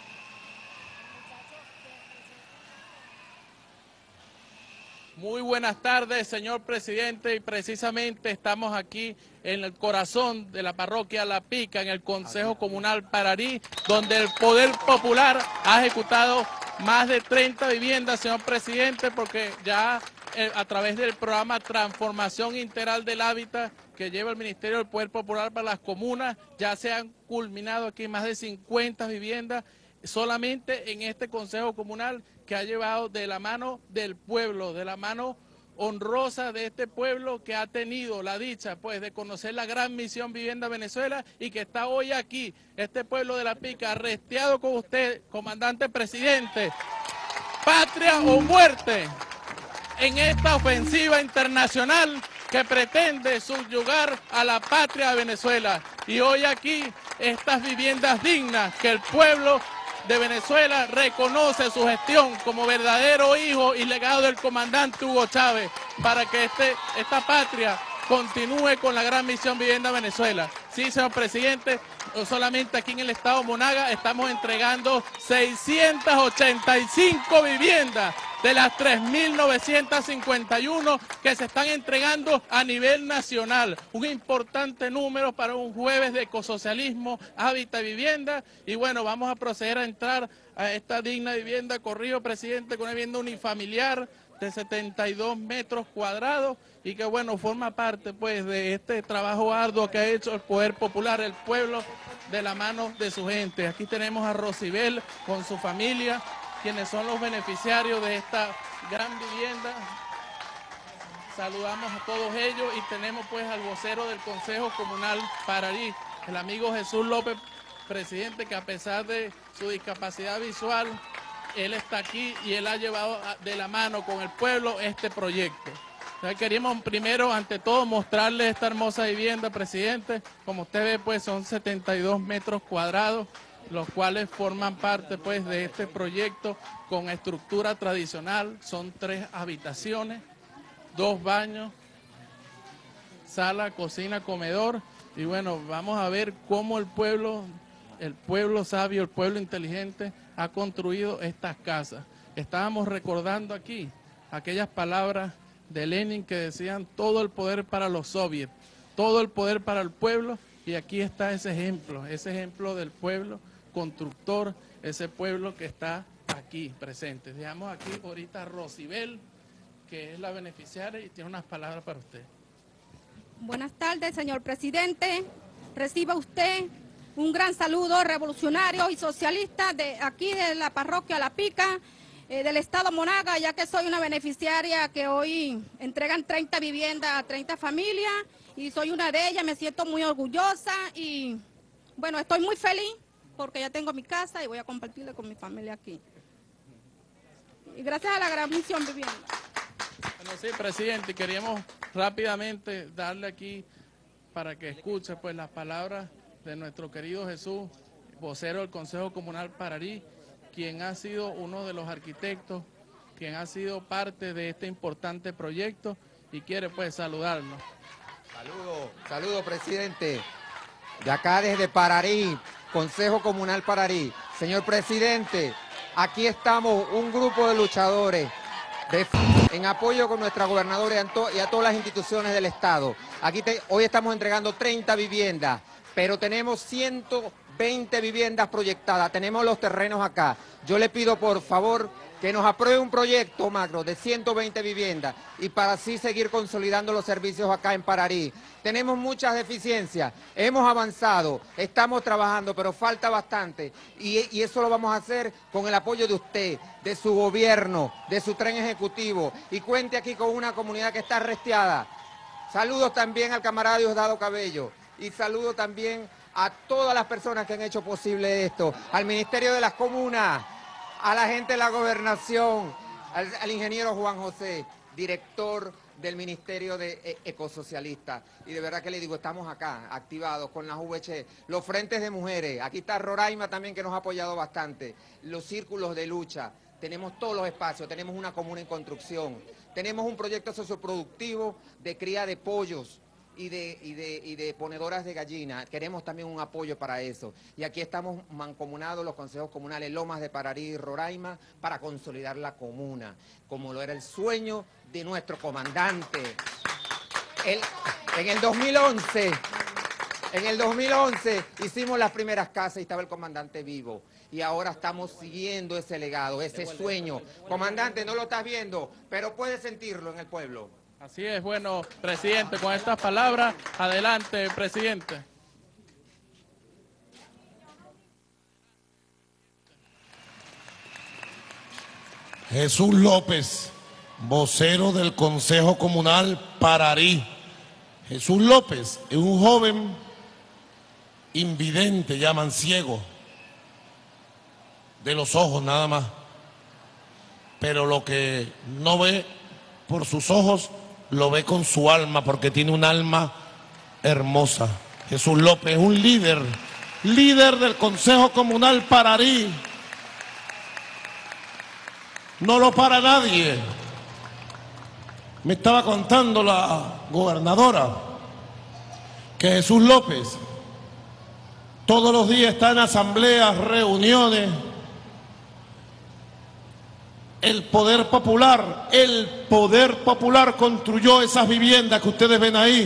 Speaker 10: Muy buenas tardes, señor presidente, y precisamente estamos aquí en el corazón de la parroquia La Pica, en el Consejo Comunal Pararí, donde el Poder Popular ha ejecutado más de treinta viviendas, señor presidente, porque ya eh, a través del programa Transformación Integral del Hábitat que lleva el Ministerio del Poder Popular para las comunas, ya se han culminado aquí más de cincuenta viviendas solamente en este Consejo Comunal, que ha llevado de la mano del pueblo, de la mano honrosa de este pueblo que ha tenido la dicha pues de conocer la Gran Misión Vivienda Venezuela y que está hoy aquí, este pueblo de La Pica, arresteado con usted, comandante presidente. Patria o muerte en esta ofensiva internacional que pretende subyugar a la patria de Venezuela. Y hoy aquí estas viviendas dignas que el pueblo de Venezuela reconoce su gestión como verdadero hijo y legado del comandante Hugo Chávez para que este, esta patria continúe con la Gran Misión Vivienda Venezuela. Sí, señor presidente, solamente aquí en el estado Monagas estamos entregando seiscientas ochenta y cinco viviendas de las tres mil novecientas cincuenta y uno que se están entregando a nivel nacional. Un importante número para un jueves de ecosocialismo, hábitat y vivienda. Y bueno, vamos a proceder a entrar a esta digna vivienda corrido, presidente, con una vivienda unifamiliar de setenta y dos metros cuadrados y que bueno, forma parte pues de este trabajo arduo que ha hecho el Poder Popular, el pueblo, de la mano de su gente. Aquí tenemos a Rosibel con su familia, quienes son los beneficiarios de esta gran vivienda. Saludamos a todos ellos y tenemos pues al vocero del Consejo Comunal Pararí, el amigo Jesús López, presidente, que a pesar de su discapacidad visual, él está aquí y él ha llevado de la mano con el pueblo este proyecto. Entonces queríamos primero, ante todo, mostrarle esta hermosa vivienda, presidente. Como usted ve, pues son setenta y dos metros cuadrados, los cuales forman parte pues de este proyecto con estructura tradicional. Son tres habitaciones, dos baños, sala, cocina, comedor. Y bueno, vamos a ver cómo el pueblo, el pueblo sabio, el pueblo inteligente ha construido estas casas. Estábamos recordando aquí aquellas palabras de Lenin que decían todo el poder para los soviets, todo el poder para el pueblo, y aquí está ese ejemplo, ese ejemplo del pueblo constructor, ese pueblo que está aquí presente. Dejamos aquí ahorita a Rosibel, que es la beneficiaria y tiene unas palabras para usted.
Speaker 11: Buenas tardes, señor presidente. Reciba usted un gran saludo revolucionario y socialista de aquí de la parroquia La Pica, eh, del estado Monaga, ya que soy una beneficiaria que hoy entregan treinta viviendas a treinta familias y soy una de ellas. Me siento muy orgullosa y bueno, estoy muy feliz porque ya tengo mi casa y voy a compartirla con mi familia aquí. Y gracias a la Gran Misión Vivienda.
Speaker 10: Bueno, sí, presidente, queríamos rápidamente darle aquí para que escuche pues las palabras de nuestro querido Jesús, vocero del Consejo Comunal Pararí, quien ha sido uno de los arquitectos, quien ha sido parte de este importante proyecto y quiere pues saludarnos.
Speaker 12: Saludo, saludo presidente, de acá desde Pararí, Consejo Comunal Pararí. Señor presidente, aquí estamos un grupo de luchadores de, en apoyo con nuestra gobernadora y a, to, y a todas las instituciones del Estado. Aquí te, hoy estamos entregando treinta viviendas, pero tenemos ciento veinte viviendas proyectadas, tenemos los terrenos acá. Yo le pido por favor que nos apruebe un proyecto macro de ciento veinte viviendas y para así seguir consolidando los servicios acá en Pararí. Tenemos muchas deficiencias, hemos avanzado, estamos trabajando, pero falta bastante y, y eso lo vamos a hacer con el apoyo de usted, de su gobierno, de su tren ejecutivo y cuente aquí con una comunidad que está resteada. Saludos también al camarada Diosdado Cabello y saludo también a todas las personas que han hecho posible esto, al Ministerio de las Comunas, a la gente de la Gobernación, al, al ingeniero Juan José, director del Ministerio de Ecosocialista. Y de verdad que le digo, estamos acá, activados con las V H, los frentes de mujeres. Aquí está Roraima también que nos ha apoyado bastante. Los círculos de lucha. Tenemos todos los espacios, tenemos una comuna en construcción. Tenemos un proyecto socioproductivo de cría de pollos. Y de, y, de, y de ponedoras de gallina. Queremos también un apoyo para eso. Y aquí estamos mancomunados los consejos comunales Lomas de Pararí y Roraima para consolidar la comuna, como lo era el sueño de nuestro comandante. El, en el dos mil once, en el dos mil once hicimos las primeras casas y estaba el comandante vivo. Y ahora estamos siguiendo ese legado, ese sueño. Comandante, no lo estás viendo, pero puedes sentirlo en el pueblo.
Speaker 10: Así es, bueno, presidente, con estas palabras, adelante, presidente.
Speaker 8: Jesús López, vocero del Consejo Comunal Pararí. Jesús López es un joven invidente, llaman ciego, de los ojos nada más, pero lo que no ve por sus ojos, lo ve con su alma, porque tiene un alma hermosa. Jesús López es un líder, líder del Consejo Comunal Pararí. No lo para nadie. Me estaba contando la gobernadora que Jesús López todos los días está en asambleas, reuniones. El poder popular, el poder popular construyó esas viviendas que ustedes ven ahí.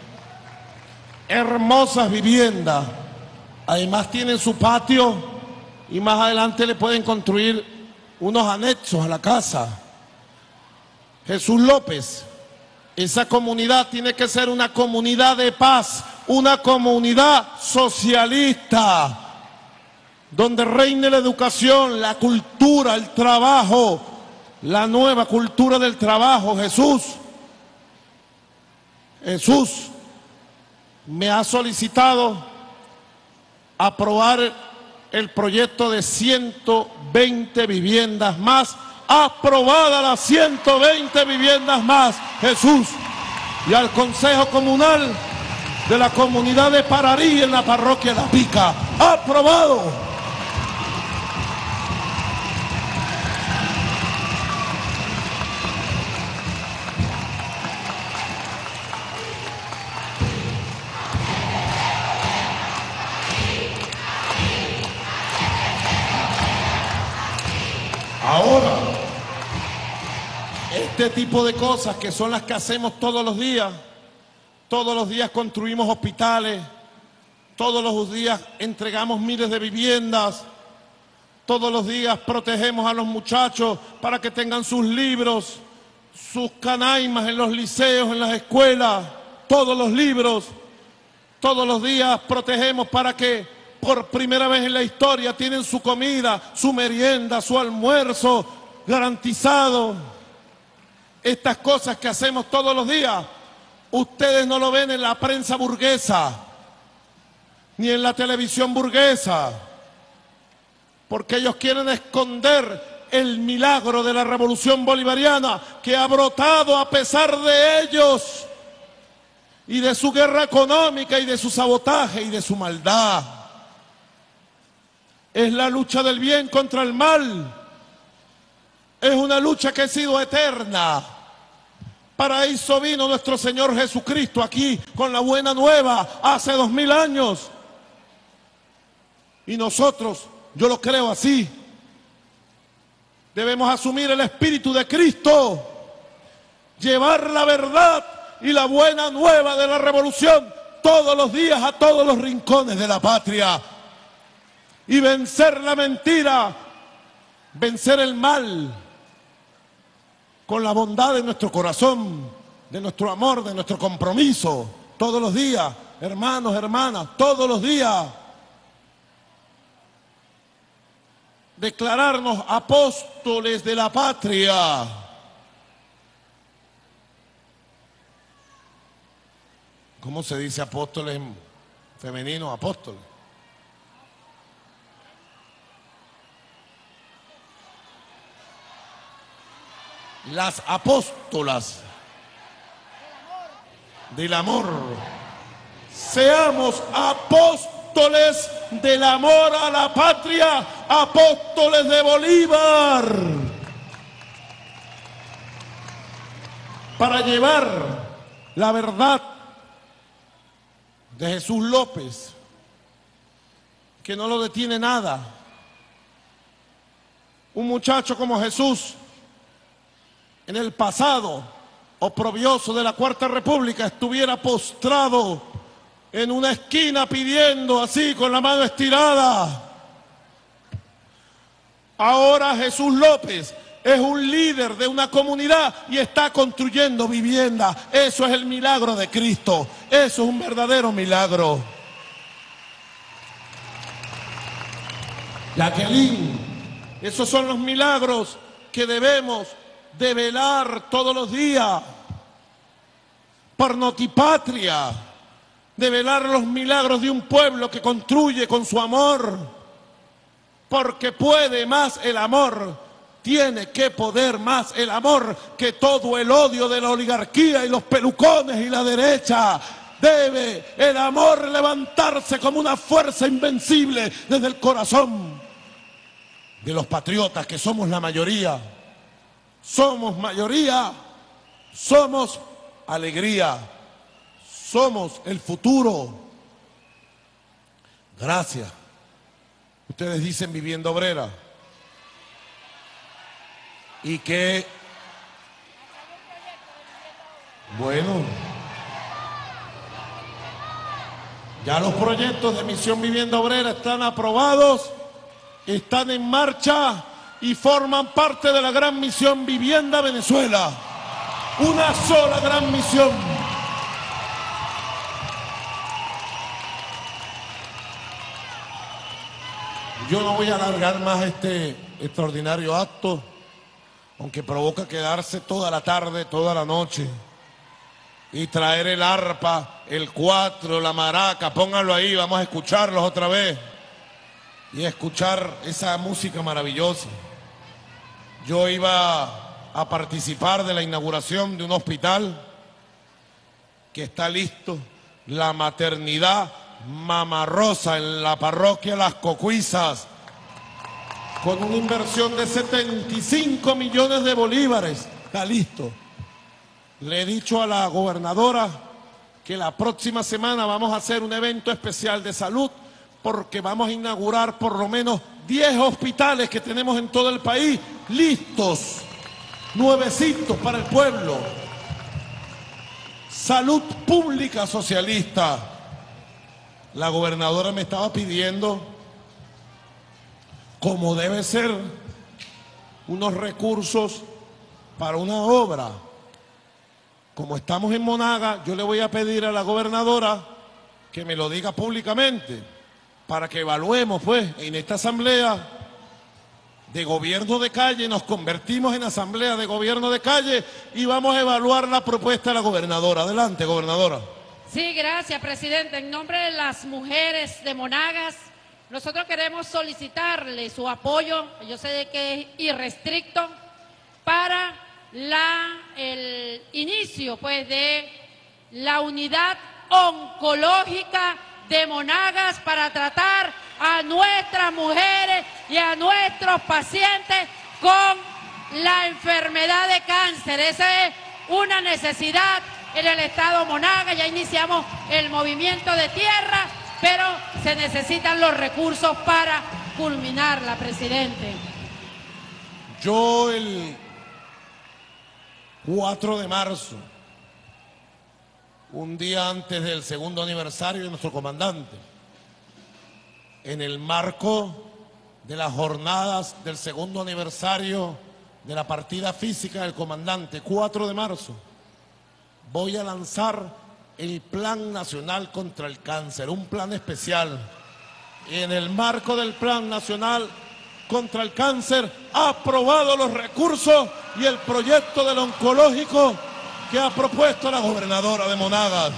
Speaker 8: Hermosas viviendas. Además tienen su patio y más adelante le pueden construir unos anexos a la casa. Jesús López, esa comunidad tiene que ser una comunidad de paz, una comunidad socialista, donde reine la educación, la cultura, el trabajo, la nueva cultura del trabajo. Jesús, Jesús me ha solicitado aprobar el proyecto de ciento veinte viviendas más, aprobada las ciento veinte viviendas más, Jesús, y al Consejo Comunal de la comunidad de Pararí en la parroquia La Pica, aprobado. este tipo de cosas que son las que hacemos todos los días. Todos los días construimos hospitales, todos los días entregamos miles de viviendas, todos los días protegemos a los muchachos para que tengan sus libros, sus canaimas en los liceos, en las escuelas, todos los libros. Todos los días protegemos para que por primera vez en la historia tienen su comida, su merienda, su almuerzo garantizado. Estas cosas que hacemos todos los días, ustedes no lo ven en la prensa burguesa, ni en la televisión burguesa, porque ellos quieren esconder el milagro de la revolución bolivariana que ha brotado a pesar de ellos y de su guerra económica y de su sabotaje y de su maldad. Es la lucha del bien contra el mal. Es una lucha que ha sido eterna. Para eso vino nuestro Señor Jesucristo aquí con la buena nueva hace dos mil años. Y nosotros, yo lo creo así, debemos asumir el espíritu de Cristo, llevar la verdad y la buena nueva de la revolución todos los días a todos los rincones de la patria y vencer la mentira, vencer el mal con la bondad de nuestro corazón, de nuestro amor, de nuestro compromiso, todos los días, hermanos, hermanas, todos los días. Declararnos apóstoles de la patria. ¿Cómo se dice apóstoles en femenino? Apóstoles. Las apóstolas del amor. Seamos apóstoles del amor a la patria, apóstoles de Bolívar, para llevar la verdad de Jesús López, que no lo detiene nada. Un muchacho como Jesús, en el pasado oprobioso de la Cuarta República, estuviera postrado en una esquina pidiendo así con la mano estirada. Ahora Jesús López es un líder de una comunidad y está construyendo vivienda. Eso es el milagro de Cristo. Eso es un verdadero milagro. Jacqueline, esos son los milagros que debemos de velar todos los días. Por Notipatria, de velar los milagros de un pueblo que construye con su amor, porque puede más el amor, tiene que poder más el amor que todo el odio de la oligarquía y los pelucones y la derecha. Debe el amor levantarse como una fuerza invencible desde el corazón de los patriotas, que somos la mayoría. Somos mayoría, somos alegría, somos el futuro. Gracias. Ustedes dicen vivienda obrera. Y que, bueno, ya los proyectos de Misión Vivienda Obrera están aprobados, están en marcha y forman parte de la gran misión Vivienda Venezuela. Una sola gran misión. Yo no voy a alargar más este extraordinario acto, aunque provoca quedarse toda la tarde, toda la noche, y traer el arpa, el cuatro, la maraca, pónganlo ahí, vamos a escucharlos otra vez, y escuchar esa música maravillosa. Yo iba a participar de la inauguración de un hospital que está listo, la maternidad Mama Rosa en la parroquia Las Cocuizas, con una inversión de setenta y cinco millones de bolívares. Está listo. Le he dicho a la gobernadora que la próxima semana vamos a hacer un evento especial de salud, porque vamos a inaugurar por lo menos diez hospitales que tenemos en todo el país listos nuevecitos para el pueblo. Salud pública socialista. La gobernadora me estaba pidiendo, como debe ser, unos recursos para una obra. Como estamos en Monaga, yo le voy a pedir a la gobernadora que me lo diga públicamente para que evaluemos, pues, en esta asamblea de gobierno de calle, nos convertimos en asamblea de gobierno de calle y vamos a evaluar la propuesta de la gobernadora. Adelante, gobernadora.
Speaker 7: Sí, gracias, presidente. En nombre de las mujeres de Monagas, nosotros queremos solicitarle su apoyo, yo sé de que es irrestricto, para la, el inicio, pues, de la unidad oncológica de Monagas para tratar a nuestras mujeres y a nuestros pacientes con la enfermedad de cáncer. Esa es una necesidad en el estado Monagas. Ya iniciamos el movimiento de tierra, pero se necesitan los recursos para culminarla, presidente.
Speaker 8: Yo el cuatro de marzo, un día antes del segundo aniversario de nuestro comandante, en el marco de las jornadas del segundo aniversario de la partida física del comandante, cuatro de marzo, voy a lanzar el Plan Nacional contra el Cáncer, un plan especial. Y en el marco del Plan Nacional contra el Cáncer, ha aprobado los recursos y el proyecto del oncológico que ha propuesto la gobernadora de Monagas.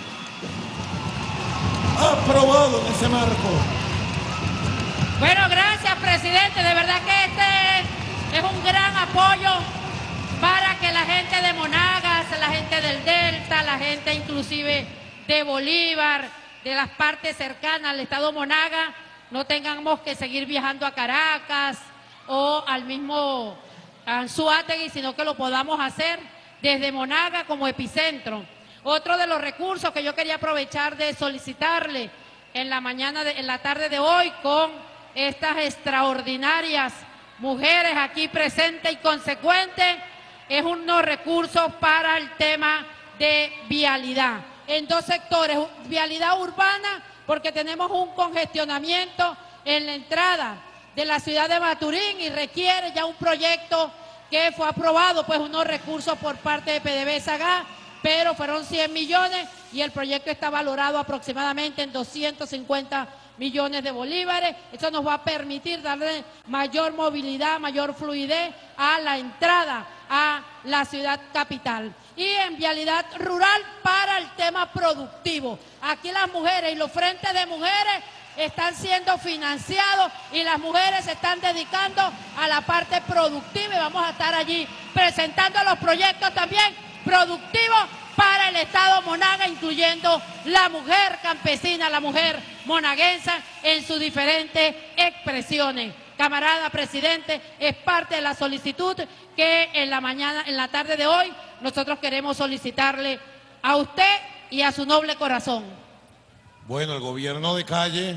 Speaker 8: Ha aprobado en ese marco.
Speaker 7: Bueno, gracias, presidente. De verdad que este es un gran apoyo para que la gente de Monagas, la gente del Delta, la gente inclusive de Bolívar, de las partes cercanas al estado Monagas, no tengamos que seguir viajando a Caracas o al mismo Anzoátegui, sino que lo podamos hacer desde Monagas como epicentro. Otro de los recursos que yo quería aprovechar de solicitarle en la mañana, de, en la tarde de hoy, con estas extraordinarias mujeres aquí presentes y consecuentes, es unos recursos para el tema de vialidad. En dos sectores, vialidad urbana, porque tenemos un congestionamiento en la entrada de la ciudad de Maturín y requiere ya un proyecto que fue aprobado, pues unos recursos por parte de P D V S A G A, pero fueron cien millones y el proyecto está valorado aproximadamente en doscientos cincuenta millones de bolívares. Eso nos va a permitir darle mayor movilidad, mayor fluidez a la entrada a la ciudad capital. Y en vialidad rural para el tema productivo. Aquí las mujeres y los frentes de mujeres están siendo financiados y las mujeres se están dedicando a la parte productiva y vamos a estar allí presentando los proyectos también productivos para el estado Monagas, incluyendo la mujer campesina, la mujer monaguense en sus diferentes expresiones. Camarada presidente, es parte de la solicitud que en la mañana, en la tarde de hoy, nosotros queremos solicitarle a usted y a su noble corazón.
Speaker 8: Bueno, el gobierno de calle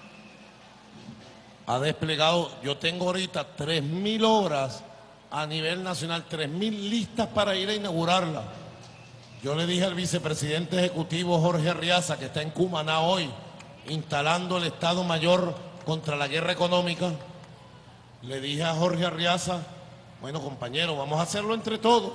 Speaker 8: ha desplegado, yo tengo ahorita tres mil obras a nivel nacional, tres mil listas para ir a inaugurarla. Yo le dije al vicepresidente ejecutivo Jorge Arriaza, que está en Cumaná hoy, instalando el Estado Mayor contra la guerra económica, le dije a Jorge Arriaza, bueno, compañero, vamos a hacerlo entre todos.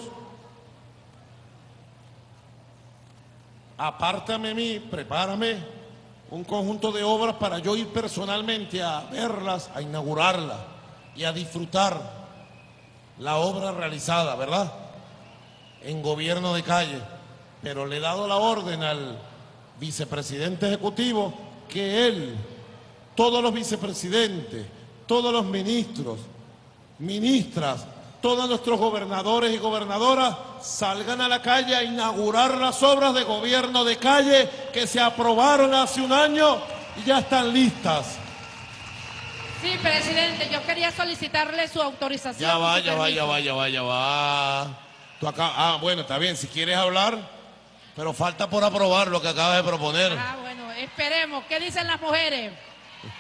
Speaker 8: Apártame a mí, prepárame un conjunto de obras para yo ir personalmente a verlas, a inaugurarlas y a disfrutar la obra realizada, ¿verdad?, en gobierno de calle. Pero le he dado la orden al vicepresidente ejecutivo que él, todos los vicepresidentes, todos los ministros, ministras, todos nuestros gobernadores y gobernadoras salgan a la calle a inaugurar las obras de gobierno de calle que se aprobaron hace un año y ya están listas.
Speaker 7: Sí, presidente, yo quería solicitarle su autorización.
Speaker 8: Ya va, ya va, ya va, ya va, ya va. Tú acá, ah, bueno, está bien, si quieres hablar, pero falta por aprobar lo que acabas de proponer.
Speaker 7: Ah, bueno, esperemos. ¿Qué dicen las mujeres?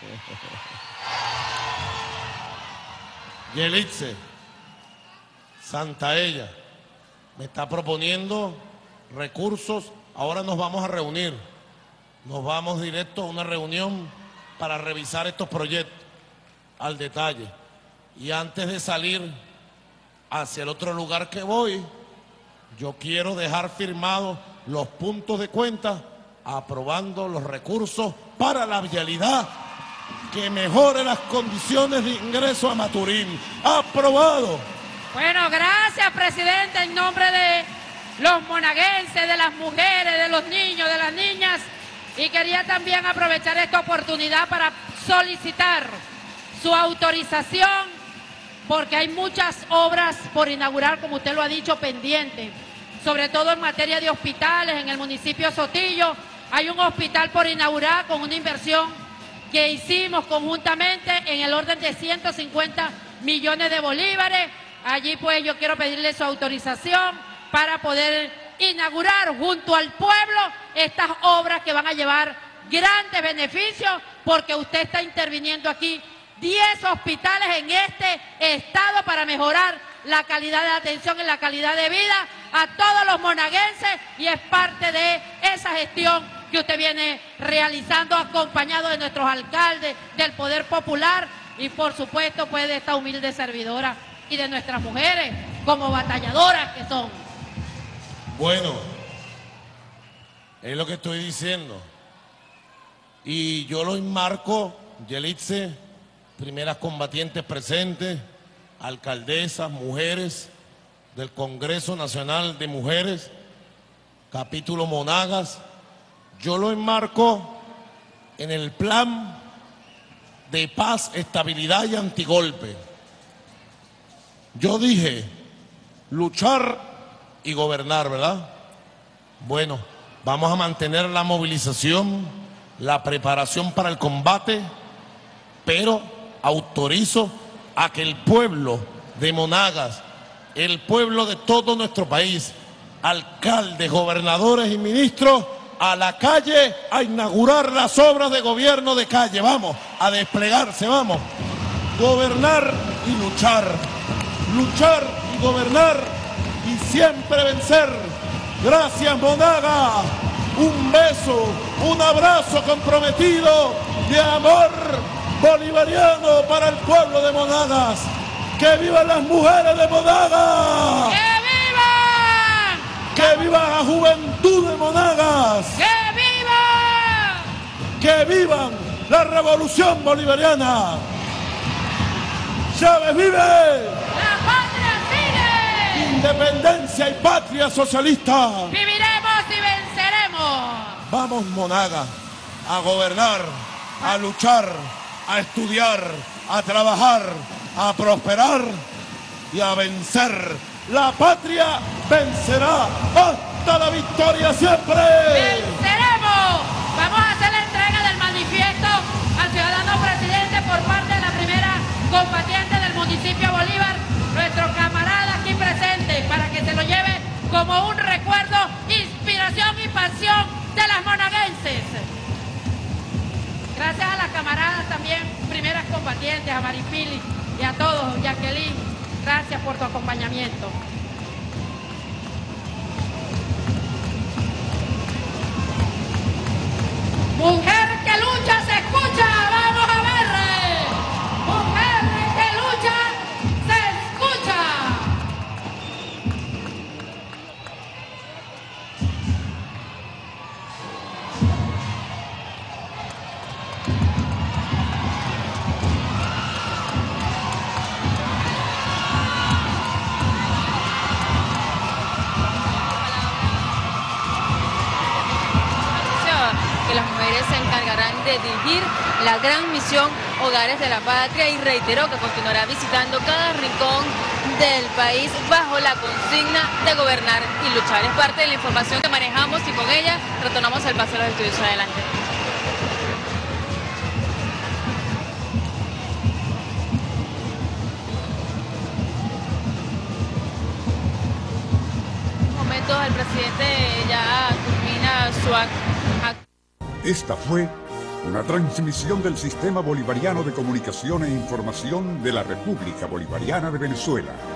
Speaker 8: Yelitze, Santaella me está proponiendo recursos. Ahora nos vamos a reunir, nos vamos directo a una reunión para revisar estos proyectos al detalle. Y antes de salir hacia el otro lugar que voy, yo quiero dejar firmados los puntos de cuenta, aprobando los recursos para la vialidad que mejore las condiciones de ingreso a Maturín. ¡Aprobado!
Speaker 7: Bueno, gracias, presidente, en nombre de los monaguenses, de las mujeres, de los niños, de las niñas. Y quería también aprovechar esta oportunidad para solicitar su autorización, porque hay muchas obras por inaugurar, como usted lo ha dicho, pendientes, sobre todo en materia de hospitales. En el municipio de Sotillo hay un hospital por inaugurar con una inversión que hicimos conjuntamente en el orden de ciento cincuenta millones de bolívares. Allí pues yo quiero pedirle su autorización para poder inaugurar junto al pueblo estas obras que van a llevar grandes beneficios, porque usted está interviniendo aquí diez hospitales en este estado para mejorar la calidad de atención y la calidad de vida a todos los monaguenses, y es parte de esa gestión que usted viene realizando acompañado de nuestros alcaldes, del Poder Popular y por supuesto pues de esta humilde servidora y de nuestras mujeres como batalladoras que son.
Speaker 8: Bueno, es lo que estoy diciendo. Y yo lo enmarco, Yelitze, primeras combatientes presentes, alcaldesas, mujeres del Congreso Nacional de Mujeres, capítulo Monagas, yo lo enmarco en el plan de paz, estabilidad y antigolpe. Yo dije, luchar y gobernar, ¿verdad? Bueno, vamos a mantener la movilización, la preparación para el combate, pero autorizo a que el pueblo de Monagas, el pueblo de todo nuestro país, alcaldes, gobernadores y ministros, a la calle a inaugurar las obras de gobierno de calle. Vamos a desplegarse, vamos. Gobernar y luchar. Luchar y gobernar y siempre vencer. Gracias, Monaga. Un beso, un abrazo comprometido de amor bolivariano para el pueblo de Monagas. ¡Que vivan las mujeres de Monagas!
Speaker 7: ¡Que vivan!
Speaker 8: ¡Que viva la juventud de Monagas!
Speaker 7: ¡Que viva!
Speaker 8: ¡Que vivan la revolución bolivariana! ¡Chávez vive!
Speaker 7: ¡La patria sigue!
Speaker 8: ¡Independencia y patria socialista!
Speaker 7: ¡Viviremos y venceremos!
Speaker 8: Vamos, Monagas, a gobernar, a luchar, a estudiar, a trabajar, a prosperar y a vencer. La patria vencerá hasta la victoria siempre.
Speaker 7: ¡Venceremos! Vamos a hacer la entrega del manifiesto al ciudadano presidente por parte de la primera combatiente del municipio Bolívar, nuestro camarada aquí presente, para que se lo lleve como un recuerdo, inspiración y pasión de las monaguenses. Gracias a las camaradas también, primeras combatientes, a Maripili y a todos, Jacqueline, gracias por tu acompañamiento. Mujer que lucha se escucha, vamos a ver. Mujer que lucha se escucha.
Speaker 2: Que las mujeres se encargarán de dirigir la gran misión Hogares de la Patria, y reiteró que continuará visitando cada rincón del país bajo la consigna de gobernar y luchar. Es parte de la información que manejamos y con ella retornamos al paso de los estudios. Adelante. En un momento el presidente ya culmina su acto.
Speaker 9: Esta fue una transmisión del Sistema Bolivariano de Comunicación e Información de la República Bolivariana de Venezuela.